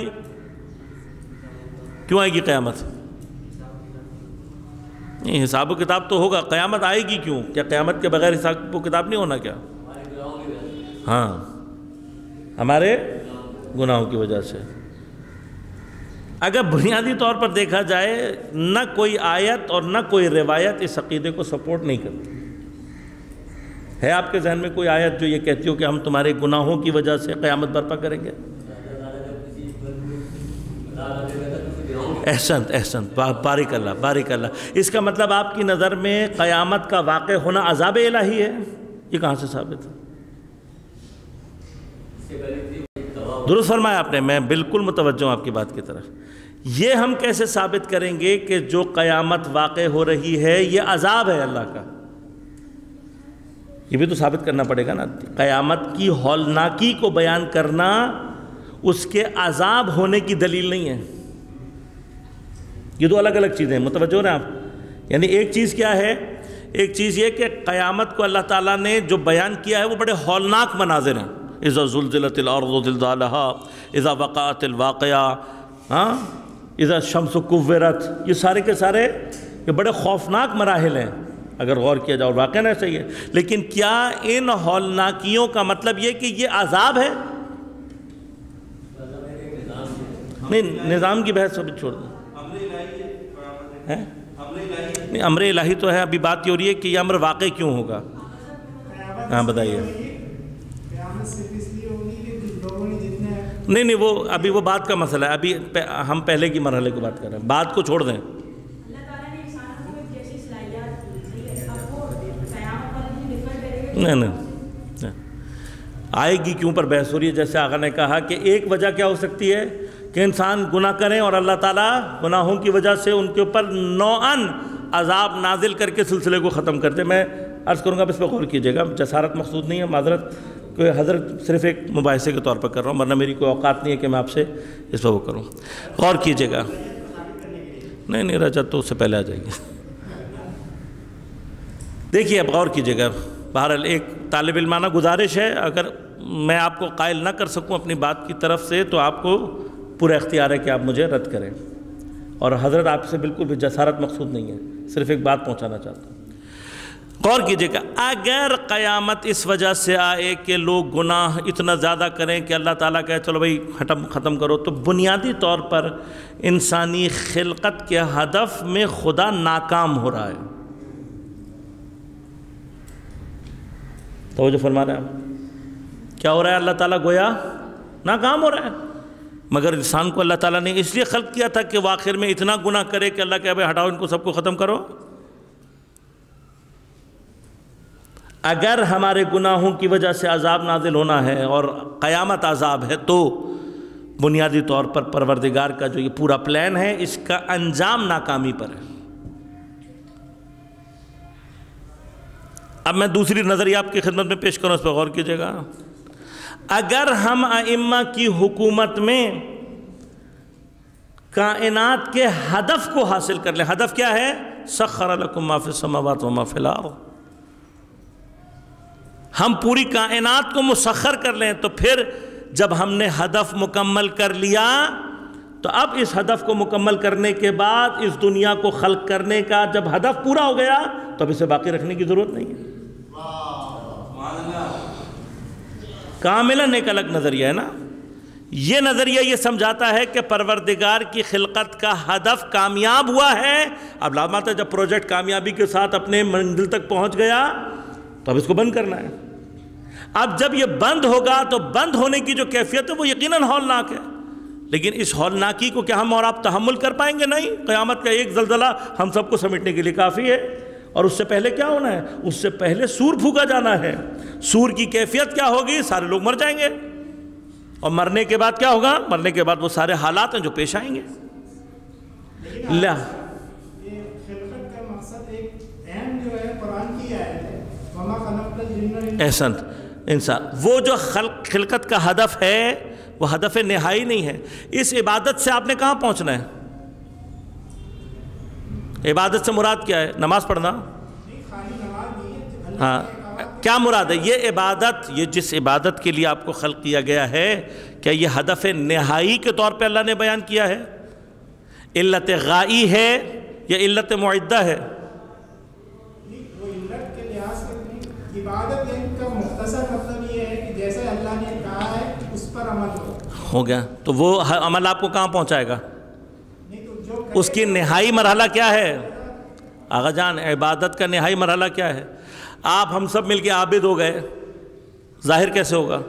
کیوں آئے گی قیامت؟ نہیں، حساب و کتاب تو ہوگا، قیامت آئے گی کیوں؟ کیا قیامت کے بغیر حساب و کتاب نہیں ہونا کیا؟ ہاں، ہمارے گناہوں کی وجہ سے۔ اگر بنیادی طور پر دیکھا جائے نہ کوئی آیت اور نہ کوئی روایت اس عقیدے کو سپورٹ نہیں کرتی۔ ہے آپ کے ذہن میں کوئی آیت جو یہ کہتی ہو کہ ہم تمہارے گناہوں کی وجہ سے قیامت برپا کریں گے؟ احسنت احسنت بارک اللہ بارک اللہ۔ اس کا مطلب آپ کی نظر میں قیامت کا واقع ہونا عذاب الہی ہے؟ یہ کہاں سے ثابت ہے؟ درست فرمایا آپ نے، میں بالکل متوجہ ہوں آپ کی بات کی طرف۔ یہ ہم کیسے ثابت کریں گے کہ جو قیامت واقع ہو رہی ہے یہ عذاب ہے اللہ کا؟ یہ بھی تو ثابت کرنا پڑے گا نا۔ قیامت کی ہولناکی کو بیان کرنا اس کے عذاب ہونے کی دلیل نہیں ہے۔ یہ دو الگ الگ چیزیں ہیں، متوجہ ہو رہے ہیں آپ؟ یعنی ایک چیز کیا ہے؟ ایک چیز یہ کہ قیامت کو اللہ تعالیٰ نے جو بیان کیا ہے وہ بڑے ہولناک مناظر ہیں۔ اذا زلزلت الارض زلزالها اذا وقعت الواقعہ، ہاں اذا الشمس کورت، یہ سارے کے سارے یہ بڑے خوفناک مراحل ہیں اگر غور کیا جائے، اور واقعاً ایسا ہی ہے۔ لیکن کیا ان ہولناکیوں کا مطلب یہ کہ یہ عذاب ہے؟ نہیں، نظام کی بحث ابھی چھوڑ دیں۔ نہیں، امر الہی تو ہے، ابھی بات یہ ہو رہی ہے کہ یہ امر واقع کیوں ہوگا؟ ہاں بتائیے۔ نہیں نہیں، وہ ابھی وہ بات کا مسئلہ ہے، ابھی ہم پہلے کی مرحلے کی بات کر رہے ہیں، بات کو چھوڑ دیں۔ نہیں نہیں، آئے گی کیوں پر بحث ہو رہی ہے۔ جیسے آقا نے کہا کہ ایک وجہ کیا ہو سکتی ہے کہ انسان گناہ کریں اور اللہ تعالیٰ گناہوں کی وجہ سے ان کے اوپر نوعاً عذاب نازل کر کے سلسلے کو ختم کر دے۔ میں عرض کروں گا، اس پہ غور کیجیے گا، جسارت مقصود نہیں ہے، معذرت کہ حضرت صرف ایک مباحثے کے طور پر کر رہا ہوں، ورنہ میری کوئی اوقات نہیں ہے کہ میں آپ سے اس پہ وہ کروں۔ غور کیجیے گا۔ نہیں نہیں، رجعت تو اس سے پہلے آ جائے گی۔ دیکھیے اب غور کیجیے گا۔ بہرحال ایک طالب علمانہ گزارش ہے، اگر میں آپ کو قائل نہ کر سکوں اپنی بات کی طرف سے تو آپ کو پورا اختیار ہے کہ آپ مجھے رد کریں، اور حضرت آپ سے بالکل بھی جسارت مقصود نہیں ہے، صرف ایک بات پہنچانا چاہتا ہوں۔ غور کیجئے کہ اگر قیامت اس وجہ سے آئے کہ لوگ گناہ اتنا زیادہ کریں کہ اللہ تعالیٰ کہے چلو بھائی ختم کرو، تو بنیادی طور پر انسانی خلقت کے ہدف میں خدا ناکام ہو رہا ہے۔ توجہ فرما رہے ہیں آپ؟ کیا ہو رہا ہے؟ اللہ تعالیٰ گویا ناکام ہو رہا ہے۔ مگر انسان کو اللہ تعالیٰ نے اس لیے خلق کیا تھا کہ وہ آخر میں اتنا گناہ کرے کہ اللہ کہے بھائی ہٹاؤ ان کو، سب کو ختم کرو۔ اگر ہمارے گناہوں کی وجہ سے عذاب نازل ہونا ہے اور قیامت عذاب ہے، تو بنیادی طور پر پروردگار کا جو یہ پورا پلان ہے اس کا انجام ناکامی پر ہے۔ اب میں دوسری نظریہ آپ کی خدمت میں پیش کروں، اس پر غور کیجئے گا۔ اگر ہم ائمہ کی حکومت میں کائنات کے ہدف کو حاصل کر لیں، ہدف کیا ہے؟ سخر لکم ما فی السماوات و ما فی الارض، ہم پوری کائنات کو مسخر کر لیں، تو پھر جب ہم نے ہدف مکمل کر لیا تو اب اس ہدف کو مکمل کرنے کے بعد اس دنیا کو خلق کرنے کا جب ہدف پورا ہو گیا تو اب اسے باقی رکھنے کی ضرورت نہیں ہے۔ کاملاً ایک الگ نظریہ ہے نا۔ یہ نظریہ یہ سمجھاتا ہے کہ پروردگار کی خلقت کا ہدف کامیاب ہوا ہے، اب لازمات ہے جب پروجیکٹ کامیابی کے ساتھ اپنے منزل تک پہنچ گیا تو اب اس کو بند کرنا ہے۔ اب جب یہ بند ہوگا تو بند ہونے کی جو کیفیت ہے وہ یقیناً ہولناک ہے، لیکن اس ہولناکی کو کیا ہم اور آپ تحمل کر پائیں گے؟ نہیں۔ قیامت کا ایک زلزلہ ہم سب کو سمیٹنے کے لیے کافی ہے، اور اس سے پہلے کیا ہونا ہے؟ اس سے پہلے سور پھونکا جانا ہے۔ سور کی کیفیت کیا ہوگی؟ سارے لوگ مر جائیں گے، اور مرنے کے بعد کیا ہوگا؟ مرنے کے بعد وہ سارے حالات ہیں جو پیش آئیں گے۔ لا احسنت انسان، وہ جو خلق خلقت کا ہدف ہے وہ ہدف نہائی نہیں ہے۔ اس عبادت سے آپ نے کہاں پہنچنا ہے؟ عبادت سے مراد کیا ہے؟ نماز پڑھنا؟ ہاں، کیا مراد ہے؟ یہ عبادت، یہ جس عبادت کے لیے آپ کو خلق کیا گیا ہے، کیا یہ ہدف نہائی کے طور پہ اللہ نے بیان کیا ہے؟ علت غائی ہے یا علت معدہ ہے؟ عبادت کا مختصر مطلب یہ ہے کہ جیسے اللہ نے کہا ہے اس پر عمل ہو ہو گیا، تو وہ عمل آپ کو کہاں پہنچائے گا؟ اس کی نہائی مرحلہ کیا ہے؟ آغا جان، عبادت کا نہائی مرحلہ کیا ہے؟ آپ ہم سب مل کے عابد ہو گئے، ظاہر کیسے ہوگا؟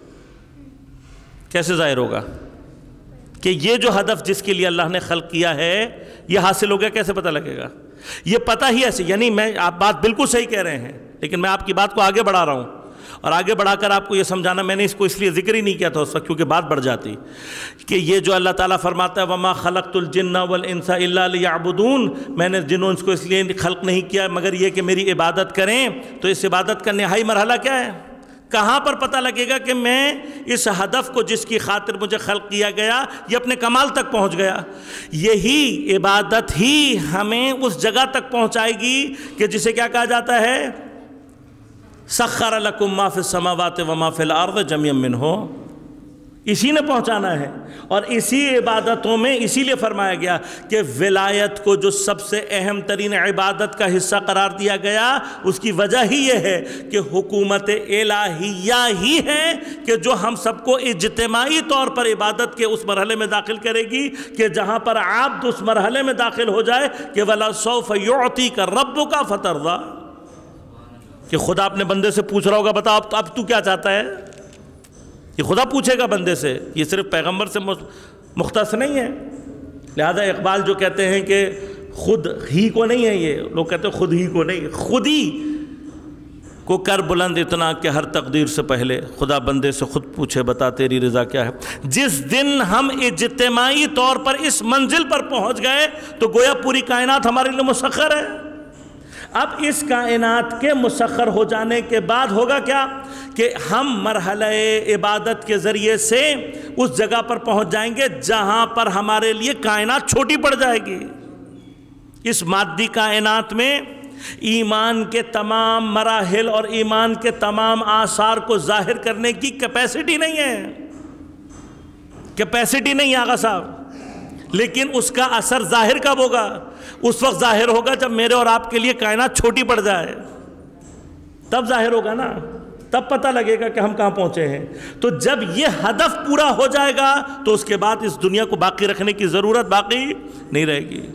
کیسے ظاہر ہوگا کہ یہ جو ہدف جس کے لیے اللہ نے خلق کیا ہے یہ حاصل ہو گیا؟ کیسے پتہ لگے گا؟ یہ پتہ ہی ایسے، یعنی میں آپ بات بالکل صحیح کہہ رہے ہیں، لیکن میں آپ کی بات کو آگے بڑھا رہا ہوں، اور آگے بڑھا کر آپ کو یہ سمجھانا، میں نے اس کو اس لیے ذکر ہی نہیں کیا تھا اس وقت کیونکہ بات بڑھ جاتی، کہ یہ جو اللہ تعالیٰ فرماتا ہے وَمَا خَلَقْتُ الْجِنَّ وَالْإِنسَ إِلَّا لِيَعْبُدُونَ، میں نے جن و انس کو اس لیے خلق نہیں کیا مگر یہ کہ میری عبادت کریں، تو اس عبادت کا نہائی مرحلہ کیا ہے؟ کہاں پر پتہ لگے گا کہ میں اس ہدف کو جس کی خاطر مجھے خلق کیا گیا یہ اپنے کمال تک پہنچ گیا؟ یہی عبادت ہی ہمیں اس جگہ تک پہنچائے گی کہ جسے کیا کہا جاتا ہے؟ سخر لکم ما فی السماوات وما فی الارض جميعا منہ، اسی نے پہنچانا ہے، اور اسی عبادتوں میں اسی لیے فرمایا گیا کہ ولایت کو جو سب سے اہم ترین عبادت کا حصہ قرار دیا گیا، اس کی وجہ ہی یہ ہے کہ حکومت الہیہ ہی ہے کہ جو ہم سب کو اجتماعی طور پر عبادت کے اس مرحلے میں داخل کرے گی کہ جہاں پر عبد اس مرحلے میں داخل ہو جائے کہ وَلَسَوْفَ يُعْطِيكَ رَبُّكَ فَتَرْضَىٰ، کہ خدا اپنے بندے سے پوچھ رہا ہوگا بتا اب اب تو کیا چاہتا ہے؟ یہ خدا پوچھے گا بندے سے، یہ صرف پیغمبر سے مختص نہیں ہے۔ لہذا اقبال جو کہتے ہیں کہ خود ہی کو نہیں ہے، یہ لوگ کہتے ہیں خود ہی کو نہیں، خود ہی کو کر بلند اتنا کہ ہر تقدیر سے پہلے خدا بندے سے خود پوچھے بتا تیری رضا کیا ہے۔ جس دن ہم اجتماعی طور پر اس منزل پر پہنچ گئے تو گویا پوری کائنات ہمارے لیے مسخر ہے۔ اب اس کائنات کے مسخر ہو جانے کے بعد ہوگا کیا کہ ہم مرحلہ عبادت کے ذریعے سے اس جگہ پر پہنچ جائیں گے جہاں پر ہمارے لیے کائنات چھوٹی پڑ جائے گی۔ اس مادی کائنات میں ایمان کے تمام مراحل اور ایمان کے تمام آثار کو ظاہر کرنے کی کیپیسٹی نہیں ہے، کیپیسٹی نہیں ہے آغا صاحب، لیکن اس کا اثر ظاہر کب ہوگا؟ اس وقت ظاہر ہوگا جب میرے اور آپ کے لیے کائنات چھوٹی پڑ جائے، تب ظاہر ہوگا نا، تب پتہ لگے گا کہ ہم کہاں پہنچے ہیں۔ تو جب یہ ہدف پورا ہو جائے گا تو اس کے بعد اس دنیا کو باقی رکھنے کی ضرورت باقی نہیں رہے گی۔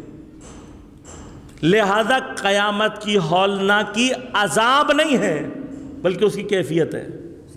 لہذا قیامت کی ہولناکی عذاب نہیں ہے بلکہ اس کی کیفیت ہے،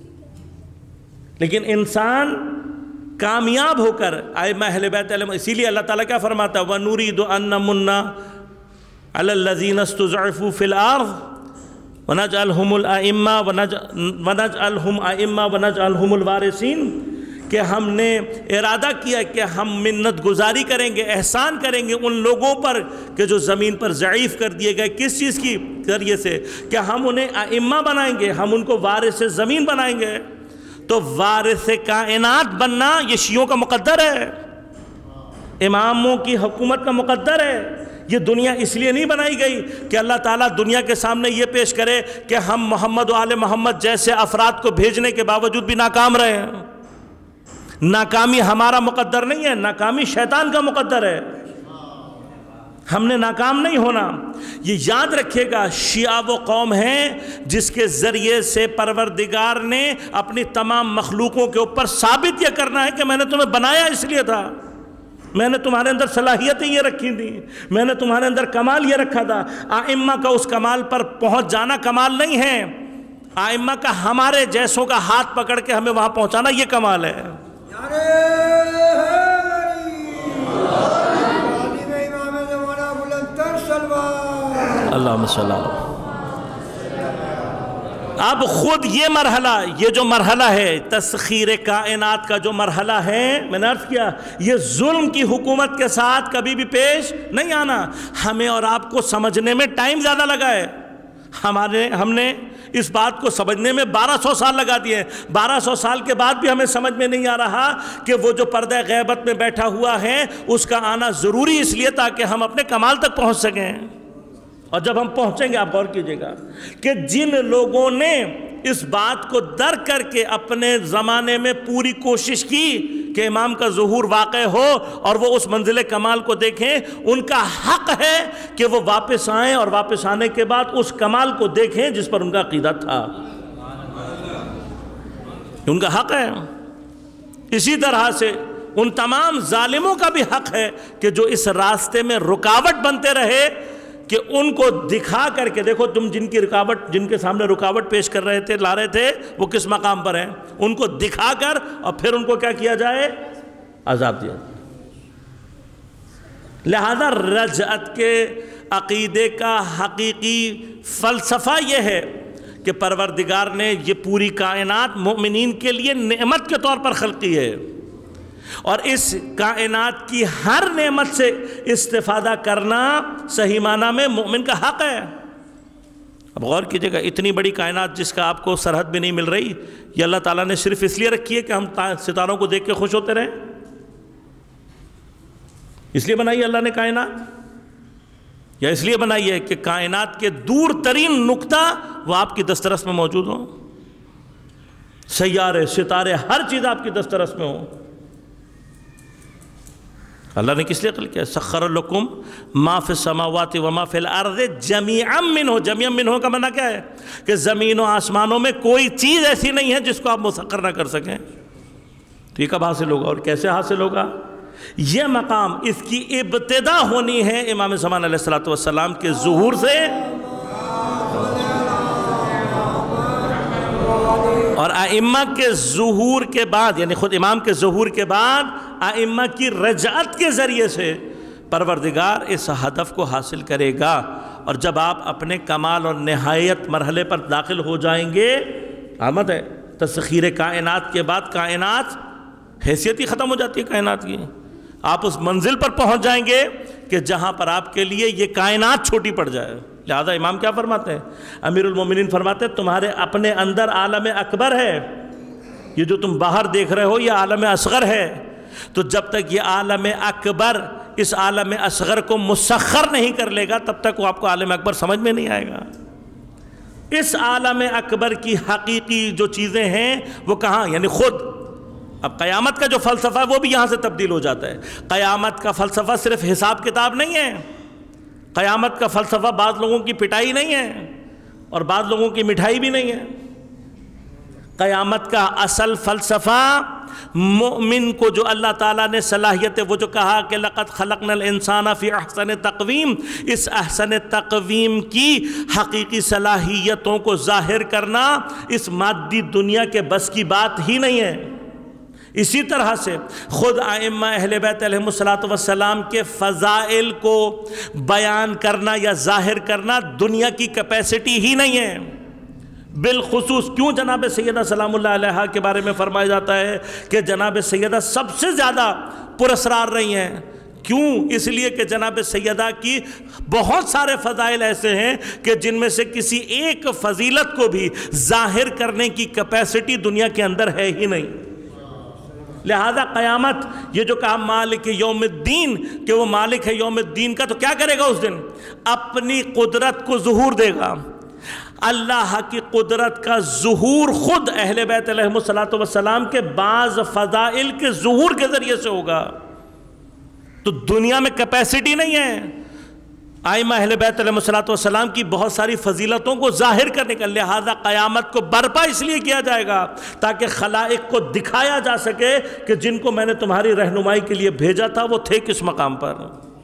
لیکن انسان کامیاب ہو کر ائمہ اہل بیت علیہم، اسی لیے اللہ تعالیٰ کیا فرماتا ہے وَنُرِيدُ أَن نَّمُنَّ عَلَى الَّذِينَ اسْتُضْعِفُوا فِي الْأَرْضِ وَنَجْعَلْهُمُ الْأَئِمَّةَ وَنَجْعَلْهُمْ أَئِمَّةً وَنَجْعَلْهُمُ الْوَارِثِينَ، کہ ہم نے ارادہ کیا کہ ہم منت گزاری کریں گے، احسان کریں گے ان لوگوں پر کہ جو زمین پر ضعیف کر دیے گئے، کس چیز کی ذریعے سے کہ ہم انہیں ائمہ بنائیں گے، ہم ان کو وارث زمین بنائیں گے۔ تو وارث کائنات بننا یہ شیعوں کا مقدر ہے، اماموں کی حکومت کا مقدر ہے۔ یہ دنیا اس لیے نہیں بنائی گئی کہ اللہ تعالیٰ دنیا کے سامنے یہ پیش کرے کہ ہم محمد و آل محمد جیسے افراد کو بھیجنے کے باوجود بھی ناکام رہے ہیں۔ ناکامی ہمارا مقدر نہیں ہے، ناکامی شیطان کا مقدر ہے، ہم نے ناکام نہیں ہونا۔ یہ یاد رکھیے گا شیعہ وہ قوم ہیں جس کے ذریعے سے پروردگار نے اپنی تمام مخلوقوں کے اوپر ثابت یہ کرنا ہے کہ میں نے تمہیں بنایا اس لیے تھا، میں نے تمہارے اندر صلاحیتیں یہ رکھی تھیں، میں نے تمہارے اندر کمال یہ رکھا تھا۔ ائمہ کا اس کمال پر پہنچ جانا کمال نہیں ہے، ائمہ کا ہمارے جیسوں کا ہاتھ پکڑ کے ہمیں وہاں پہنچانا یہ کمال ہے۔ اللہم صلی اللہ۔ اب خود یہ مرحلہ، یہ جو مرحلہ ہے تسخیر کائنات کا جو مرحلہ ہے، میں نے عرض کیا یہ ظلم کی حکومت کے ساتھ کبھی بھی پیش نہیں آنا۔ ہمیں اور آپ کو سمجھنے میں ٹائم زیادہ لگا ہے، ہمارے ہم نے اس بات کو سمجھنے میں بارہ سو سال لگا دیے ہیں، بارہ سو سال کے بعد بھی ہمیں سمجھ میں نہیں آ رہا کہ وہ جو پردہ غیبت میں بیٹھا ہوا ہے اس کا آنا ضروری اس لیے تاکہ ہم اپنے کمال تک پہنچ سکیں۔ اور جب ہم پہنچیں گے آپ غور کیجئے گا کہ جن لوگوں نے اس بات کو درک کر کے اپنے زمانے میں پوری کوشش کی کہ امام کا ظہور واقع ہو اور وہ اس منزل کمال کو دیکھیں، ان کا حق ہے کہ وہ واپس آئیں اور واپس آنے کے بعد اس کمال کو دیکھیں جس پر ان کا عقیدہ تھا، ان کا حق ہے۔ اسی طرح سے ان تمام ظالموں کا بھی حق ہے کہ جو اس راستے میں رکاوٹ بنتے رہے کہ ان کو دکھا کر کے دیکھو تم جن کی رکاوٹ جن کے سامنے رکاوٹ پیش کر رہے تھے لا رہے تھے وہ کس مقام پر ہیں، ان کو دکھا کر اور پھر ان کو کیا کیا جائے، عذاب دیا جائے۔ لہذا رجعت کے عقیدے کا حقیقی فلسفہ یہ ہے کہ پروردگار نے یہ پوری کائنات مومنین کے لیے نعمت کے طور پر خلق کی ہے، اور اس کائنات کی ہر نعمت سے استفادہ کرنا صحیح معنی میں مومن کا حق ہے۔ اب غور کیجئے گا، اتنی بڑی کائنات جس کا آپ کو سرحد بھی نہیں مل رہی، یہ اللہ تعالیٰ نے صرف اس لیے رکھی ہے کہ ہم ستاروں کو دیکھ کے خوش ہوتے رہیں؟ اس لیے بنائی اللہ نے کائنات، یا اس لیے بنائی ہے کہ کائنات کے دور ترین نقطہ وہ آپ کی دسترس میں موجود ہوں، سیارے ستارے ہر چیز آپ کی دسترس میں ہوں؟ اللہ نے کس لیے خلق کیا؟ سخر لکم ما فی السماوات و ما فی الارض جمیعا منہ۔ جمیعا منہ کا معنی کیا ہے؟ کہ زمین و آسمانوں میں کوئی چیز ایسی نہیں ہے جس کو آپ مسخر نہ کر سکیں۔ تو یہ کب حاصل ہوگا اور کیسے حاصل ہوگا؟ یہ مقام، اس کی ابتدا ہونی ہے امام زمان علیہ السلام کے ظہور سے، اور ائمہ کے ظہور کے بعد، یعنی خود امام کے ظہور کے بعد ائمہ کی رجعت کے ذریعے سے پروردگار اس ہدف کو حاصل کرے گا۔ اور جب آپ اپنے کمال اور نہایت مرحلے پر داخل ہو جائیں گے، آمد ہے تسخیر کائنات کے بعد کائنات حیثیت ہی ختم ہو جاتی ہے کائنات کی، آپ اس منزل پر پہنچ جائیں گے کہ جہاں پر آپ کے لیے یہ کائنات چھوٹی پڑ جائے۔ لہذا امام کیا فرماتے ہیں؟ امیر المومنین فرماتے ہیں تمہارے اپنے اندر عالم اکبر ہے، یہ جو تم باہر دیکھ رہے ہو یہ عالم اصغر ہے، تو جب تک یہ عالم اکبر اس عالم اصغر کو مسخر نہیں کر لے گا تب تک وہ آپ کو عالم اکبر سمجھ میں نہیں آئے گا۔ اس عالم اکبر کی حقیقی جو چیزیں ہیں وہ کہاں؟ یعنی خود اب قیامت کا جو فلسفہ ہے وہ بھی یہاں سے تبدیل ہو جاتا ہے۔ قیامت کا فلسفہ صرف حساب کتاب نہیں ہے، قیامت کا فلسفہ بعض لوگوں کی پٹائی نہیں ہے اور بعض لوگوں کی مٹھائی بھی نہیں ہے۔ قیامت کا اصل فلسفہ مومن کو جو اللہ تعالیٰ نے صلاحیت ہے، وہ جو کہا کہ لَقَدْ خَلَقْنَا الْإِنسَانَ فِي أَحْسَنِ تَقْوِيمٍ، اس احسن تقویم کی حقیقی صلاحیتوں کو ظاہر کرنا اس مادی دنیا کے بس کی بات ہی نہیں ہے۔ اسی طرح سے خود ائمہ اہل بیت علیہم السلام کے فضائل کو بیان کرنا یا ظاہر کرنا دنیا کی کیپیسٹی ہی نہیں ہے۔ بالخصوص کیوں جناب سیدہ سلام اللہ علیہا کے بارے میں فرمایا جاتا ہے کہ جناب سیدہ سب سے زیادہ پراسرار رہی ہیں؟ کیوں؟ اس لیے کہ جناب سیدہ کی بہت سارے فضائل ایسے ہیں کہ جن میں سے کسی ایک فضیلت کو بھی ظاہر کرنے کی کیپیسٹی دنیا کے اندر ہے ہی نہیں۔ لہذا قیامت، یہ جو کہا مالک یوم الدین کہ وہ مالک ہے یوم الدین کا، تو کیا کرے گا اس دن؟ اپنی قدرت کو ظہور دے گا۔ اللہ کی قدرت کا ظہور خود اہل بیت علیہم السلام کے بعض فضائل کے ظہور کے ذریعے سے ہوگا۔ تو دنیا میں کیپیسٹی نہیں ہے ائمہ اہل بیت علیہ السلام کی بہت ساری فضیلتوں کو ظاہر کرنے کا۔ لہذا قیامت کو برپا اس لیے کیا جائے گا تاکہ خلائق کو دکھایا جا سکے کہ جن کو میں نے تمہاری رہنمائی کے لیے بھیجا تھا وہ تھے کس مقام پر۔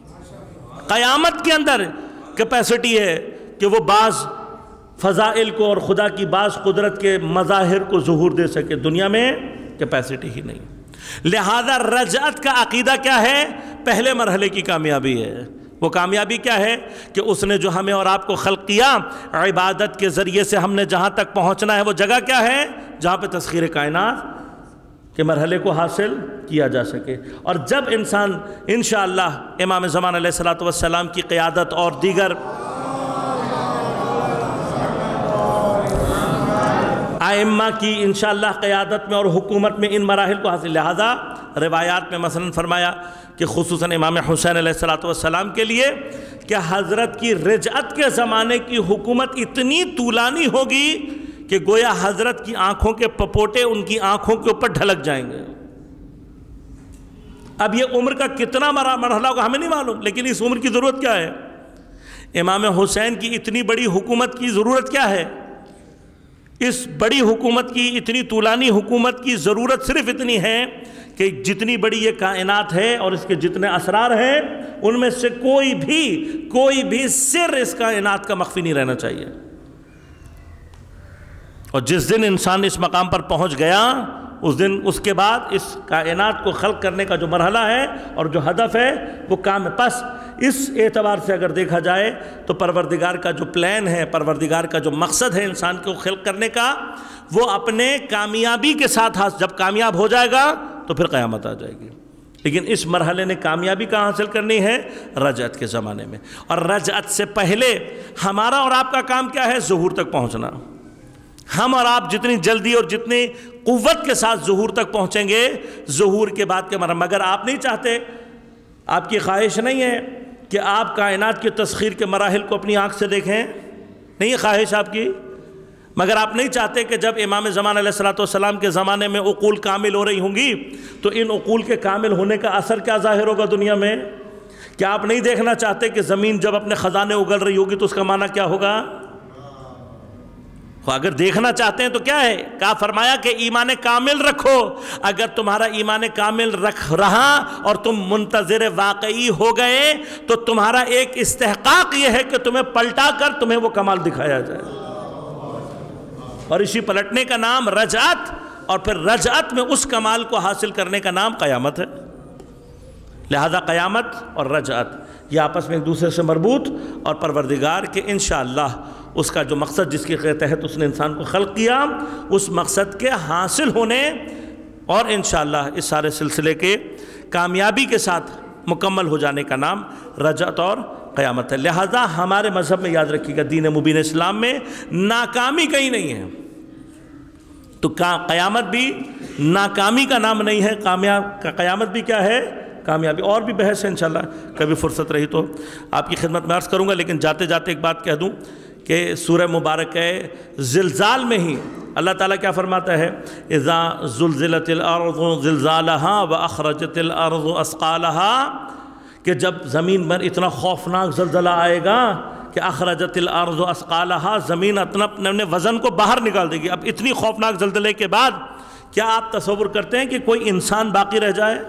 قیامت کے اندر کیپیسٹی ہے کہ وہ بعض فضائل کو اور خدا کی بعض قدرت کے مظاہر کو ظہور دے سکے، دنیا میں کیپیسٹی ہی نہیں۔ لہذا رجعت کا عقیدہ کیا ہے؟ پہلے مرحلے کی کامیابی ہے۔ وہ کامیابی کیا ہے؟ کہ اس نے جو ہمیں اور آپ کو خلق کیا، عبادت کے ذریعے سے ہم نے جہاں تک پہنچنا ہے وہ جگہ کیا ہے؟ جہاں پہ تسخیر کائنات کے مرحلے کو حاصل کیا جا سکے۔ اور جب انسان انشاءاللہ امام زمان علیہ السلام کی قیادت اور دیگر ائمہ کی انشاءاللہ قیادت میں اور حکومت میں ان مراحل کو حاصل، لہذا روایات میں مثلا فرمایا کہ خصوصاً امام حسین علیہ السلام کے لیے کہ حضرت کی رجعت کے زمانے کی حکومت اتنی طولانی ہوگی کہ گویا حضرت کی آنکھوں کے پپوٹے ان کی آنکھوں کے اوپر ڈھلک جائیں گے۔ اب یہ عمر کا کتنا مرحلہ ہوگا ہمیں نہیں معلوم، لیکن اس عمر کی ضرورت کیا ہے؟ امام حسین کی اتنی بڑی حکومت کی ضرورت کیا ہے؟ اس بڑی حکومت کی، اتنی طولانی حکومت کی ضرورت صرف اتنی ہے کہ جتنی بڑی یہ کائنات ہے اور اس کے جتنے اسرار ہیں ان میں سے کوئی بھی کوئی بھی سر اس کائنات کا مخفی نہیں رہنا چاہیے. اور جس دن انسان اس مقام پر پہنچ گیا اس دن اس کے بعد اس کائنات کو خلق کرنے کا جو مرحلہ ہے اور جو ہدف ہے وہ کام ہے. پس اس اعتبار سے اگر دیکھا جائے تو پروردگار کا جو پلان ہے، پروردگار کا جو مقصد ہے انسان کو خلق کرنے کا، وہ اپنے کامیابی کے ساتھ جب کامیاب ہو جائے گا تو پھر قیامت آ جائے گی. لیکن اس مرحلے نے کامیابی کہاں حاصل کرنی ہے؟ رجعت کے زمانے میں. اور رجعت سے پہلے ہمارا اور آپ کا کام کیا ہے؟ ظہور تک پہنچنا. ہم اور آپ جتنی جلدی اور جتنی قوت کے ساتھ ظہور تک پہنچیں گے، ظہور کے بعد کے مرحلے. مگر آپ نہیں چاہتے، آپ کی خواہش نہیں ہے کہ آپ کائنات کی تسخیر کے مراحل کو اپنی آنکھ سے دیکھیں؟ نہیں ہے خواہش آپ کی؟ مگر آپ نہیں چاہتے کہ جب امام زمان علیہ الصلوۃ والسلام کے زمانے میں عقول کامل ہو رہی ہوں گی تو ان عقول کے کامل ہونے کا اثر کیا ظاہر ہوگا دنیا میں؟ کیا آپ نہیں دیکھنا چاہتے کہ زمین جب اپنے خزانے اگل رہی ہوگی تو اس کا معنی کیا ہوگا؟ اگر دیکھنا چاہتے ہیں تو کیا ہے؟ کہا فرمایا کہ ایمان کامل رکھو. اگر تمہارا ایمان کامل رکھ رہا اور تم منتظر واقعی ہو گئے تو تمہارا ایک استحقاق یہ ہے کہ تمہیں پلٹا کر تمہیں وہ کمال دکھایا جائے. اور اسی پلٹنے کا نام رجعت، اور پھر رجعت میں اس کمال کو حاصل کرنے کا نام قیامت ہے. لہذا قیامت اور رجعت یہ آپس میں ایک دوسرے سے مربوط، اور پروردگار کے انشاءاللہ اس کا جو مقصد جس کے تحت اس نے انسان کو خلق کیا، اس مقصد کے حاصل ہونے اور انشاءاللہ اس سارے سلسلے کے کامیابی کے ساتھ مکمل ہو جانے کا نام رجعت اور قیامت ہے. لہذا ہمارے مذہب میں یاد رکھیے گا، دین مبین اسلام میں ناکامی کہیں نہیں ہے. تو قیامت بھی ناکامی کا نام نہیں ہے، کامیاب قیامت بھی کیا ہے؟ کامیابی. اور بھی بحث ہے انشاءاللہ، کبھی فرصت رہی تو آپ کی خدمت میں عرض کروں گا. لیکن جاتے جاتے ایک بات کہہ دوں کہ سورہ مبارک ہے زلزال میں ہی اللہ تعالیٰ کیا فرماتا ہے؟ اذا زلزلت الارض زلزالها واخرجت الارض اثقالها، کہ جب زمین پر اتنا خوفناک زلزلہ آئے گا کہ اخرجت الارض اثقالها، زمین اپنے وزن کو باہر نکال دے گی. اب اتنی خوفناک زلزلے کے بعد کیا آپ تصور کرتے ہیں کہ کوئی انسان باقی رہ جائے؟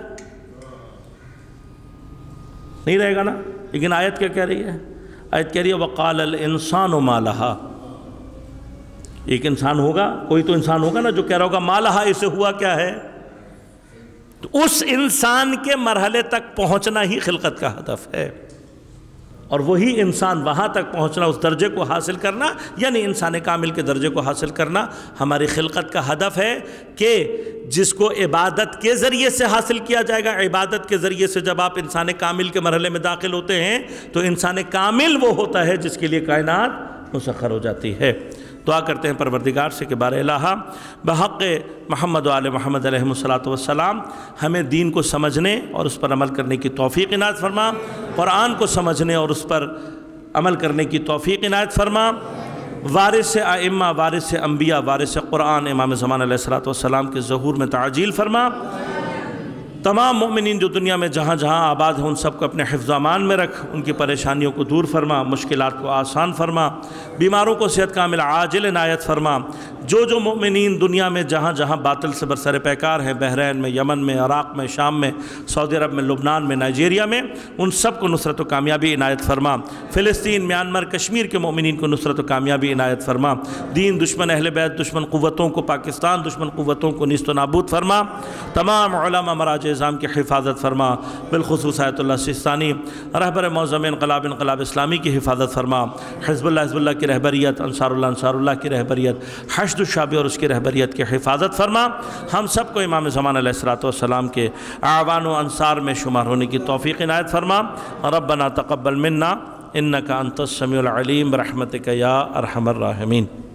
نہیں رہے گا نا. لیکن آیت کیا کہہ رہی ہے؟ آیت کہہ رہی ہے وَقَالَ الْإِنسَانُ مَا لَهَا. ایک انسان ہوگا، کوئی تو انسان ہوگا نا جو کہہ رہا ہوگا مَا لَهَا، اسے ہوا کیا ہے؟ تو اس انسان کے مرحلے تک پہنچنا ہی خلقت کا ہدف ہے. اور وہی انسان وہاں تک پہنچنا، اس درجے کو حاصل کرنا، یعنی انسان کامل کے درجے کو حاصل کرنا ہماری خلقت کا ہدف ہے، کہ جس کو عبادت کے ذریعے سے حاصل کیا جائے گا. عبادت کے ذریعے سے جب آپ انسان کامل کے مرحلے میں داخل ہوتے ہیں تو انسان کامل وہ ہوتا ہے جس کے لیے کائنات مسخر ہو جاتی ہے. دعا کرتے ہیں پروردگار سے کہ بار الہ بحق محمد و آل محمد علیہ الصلوۃ والسلام ہمیں دین کو سمجھنے اور اس پر عمل کرنے کی توفیق عنایت فرما. قرآن کو سمجھنے اور اس پر عمل کرنے کی توفیق عنایت فرما. وارث ائمہ، وارث انبیاء، وارث قرآن امام زمان علیہ الصلوۃ والسلام کے ظہور میں تعجیل فرما. تمام مومنین جو دنیا میں جہاں جہاں آباد ہیں ان سب کو اپنے حفظ و امان میں رکھ، ان کی پریشانیوں کو دور فرما، مشکلات کو آسان فرما، بیماروں کو صحت کامل عاجل عنایت فرما. جو جو مومنین دنیا میں جہاں جہاں باطل سے برسر پیکار ہیں، بحرین میں، یمن میں، عراق میں، شام میں، سعودی عرب میں، لبنان میں، نائجیریا میں، ان سب کو نصرت و کامیابی عنایت فرما. فلسطین، میانمار، کشمیر کے مومنین کو نصرت و کامیابی عنایت فرما. دین دشمن اہل بیت دشمن قوتوں کو، پاکستان دشمن قوتوں کو نیست و نابود فرما. تمام علماء مراجع نظام کی حفاظت فرما. بالخصوص آیت اللہ سستانی رہبر معظم انقلاب انقلاب اسلامی کی حفاظت فرما. حزب اللہ حزب اللہ کی رہبریت، انصار اللہ انصار اللہ کی رہبریت، حشد الشعبی اور اس کی رہبریت کی حفاظت فرما. ہم سب کو امام زمان علیہ الصلوۃ والسلام کے اعوان و انصار میں شمار ہونے کی توفیق عنایت فرما. ربنا تقبل منا انک انت السمیع العلیم برحمتک یا ارحم الراحمین.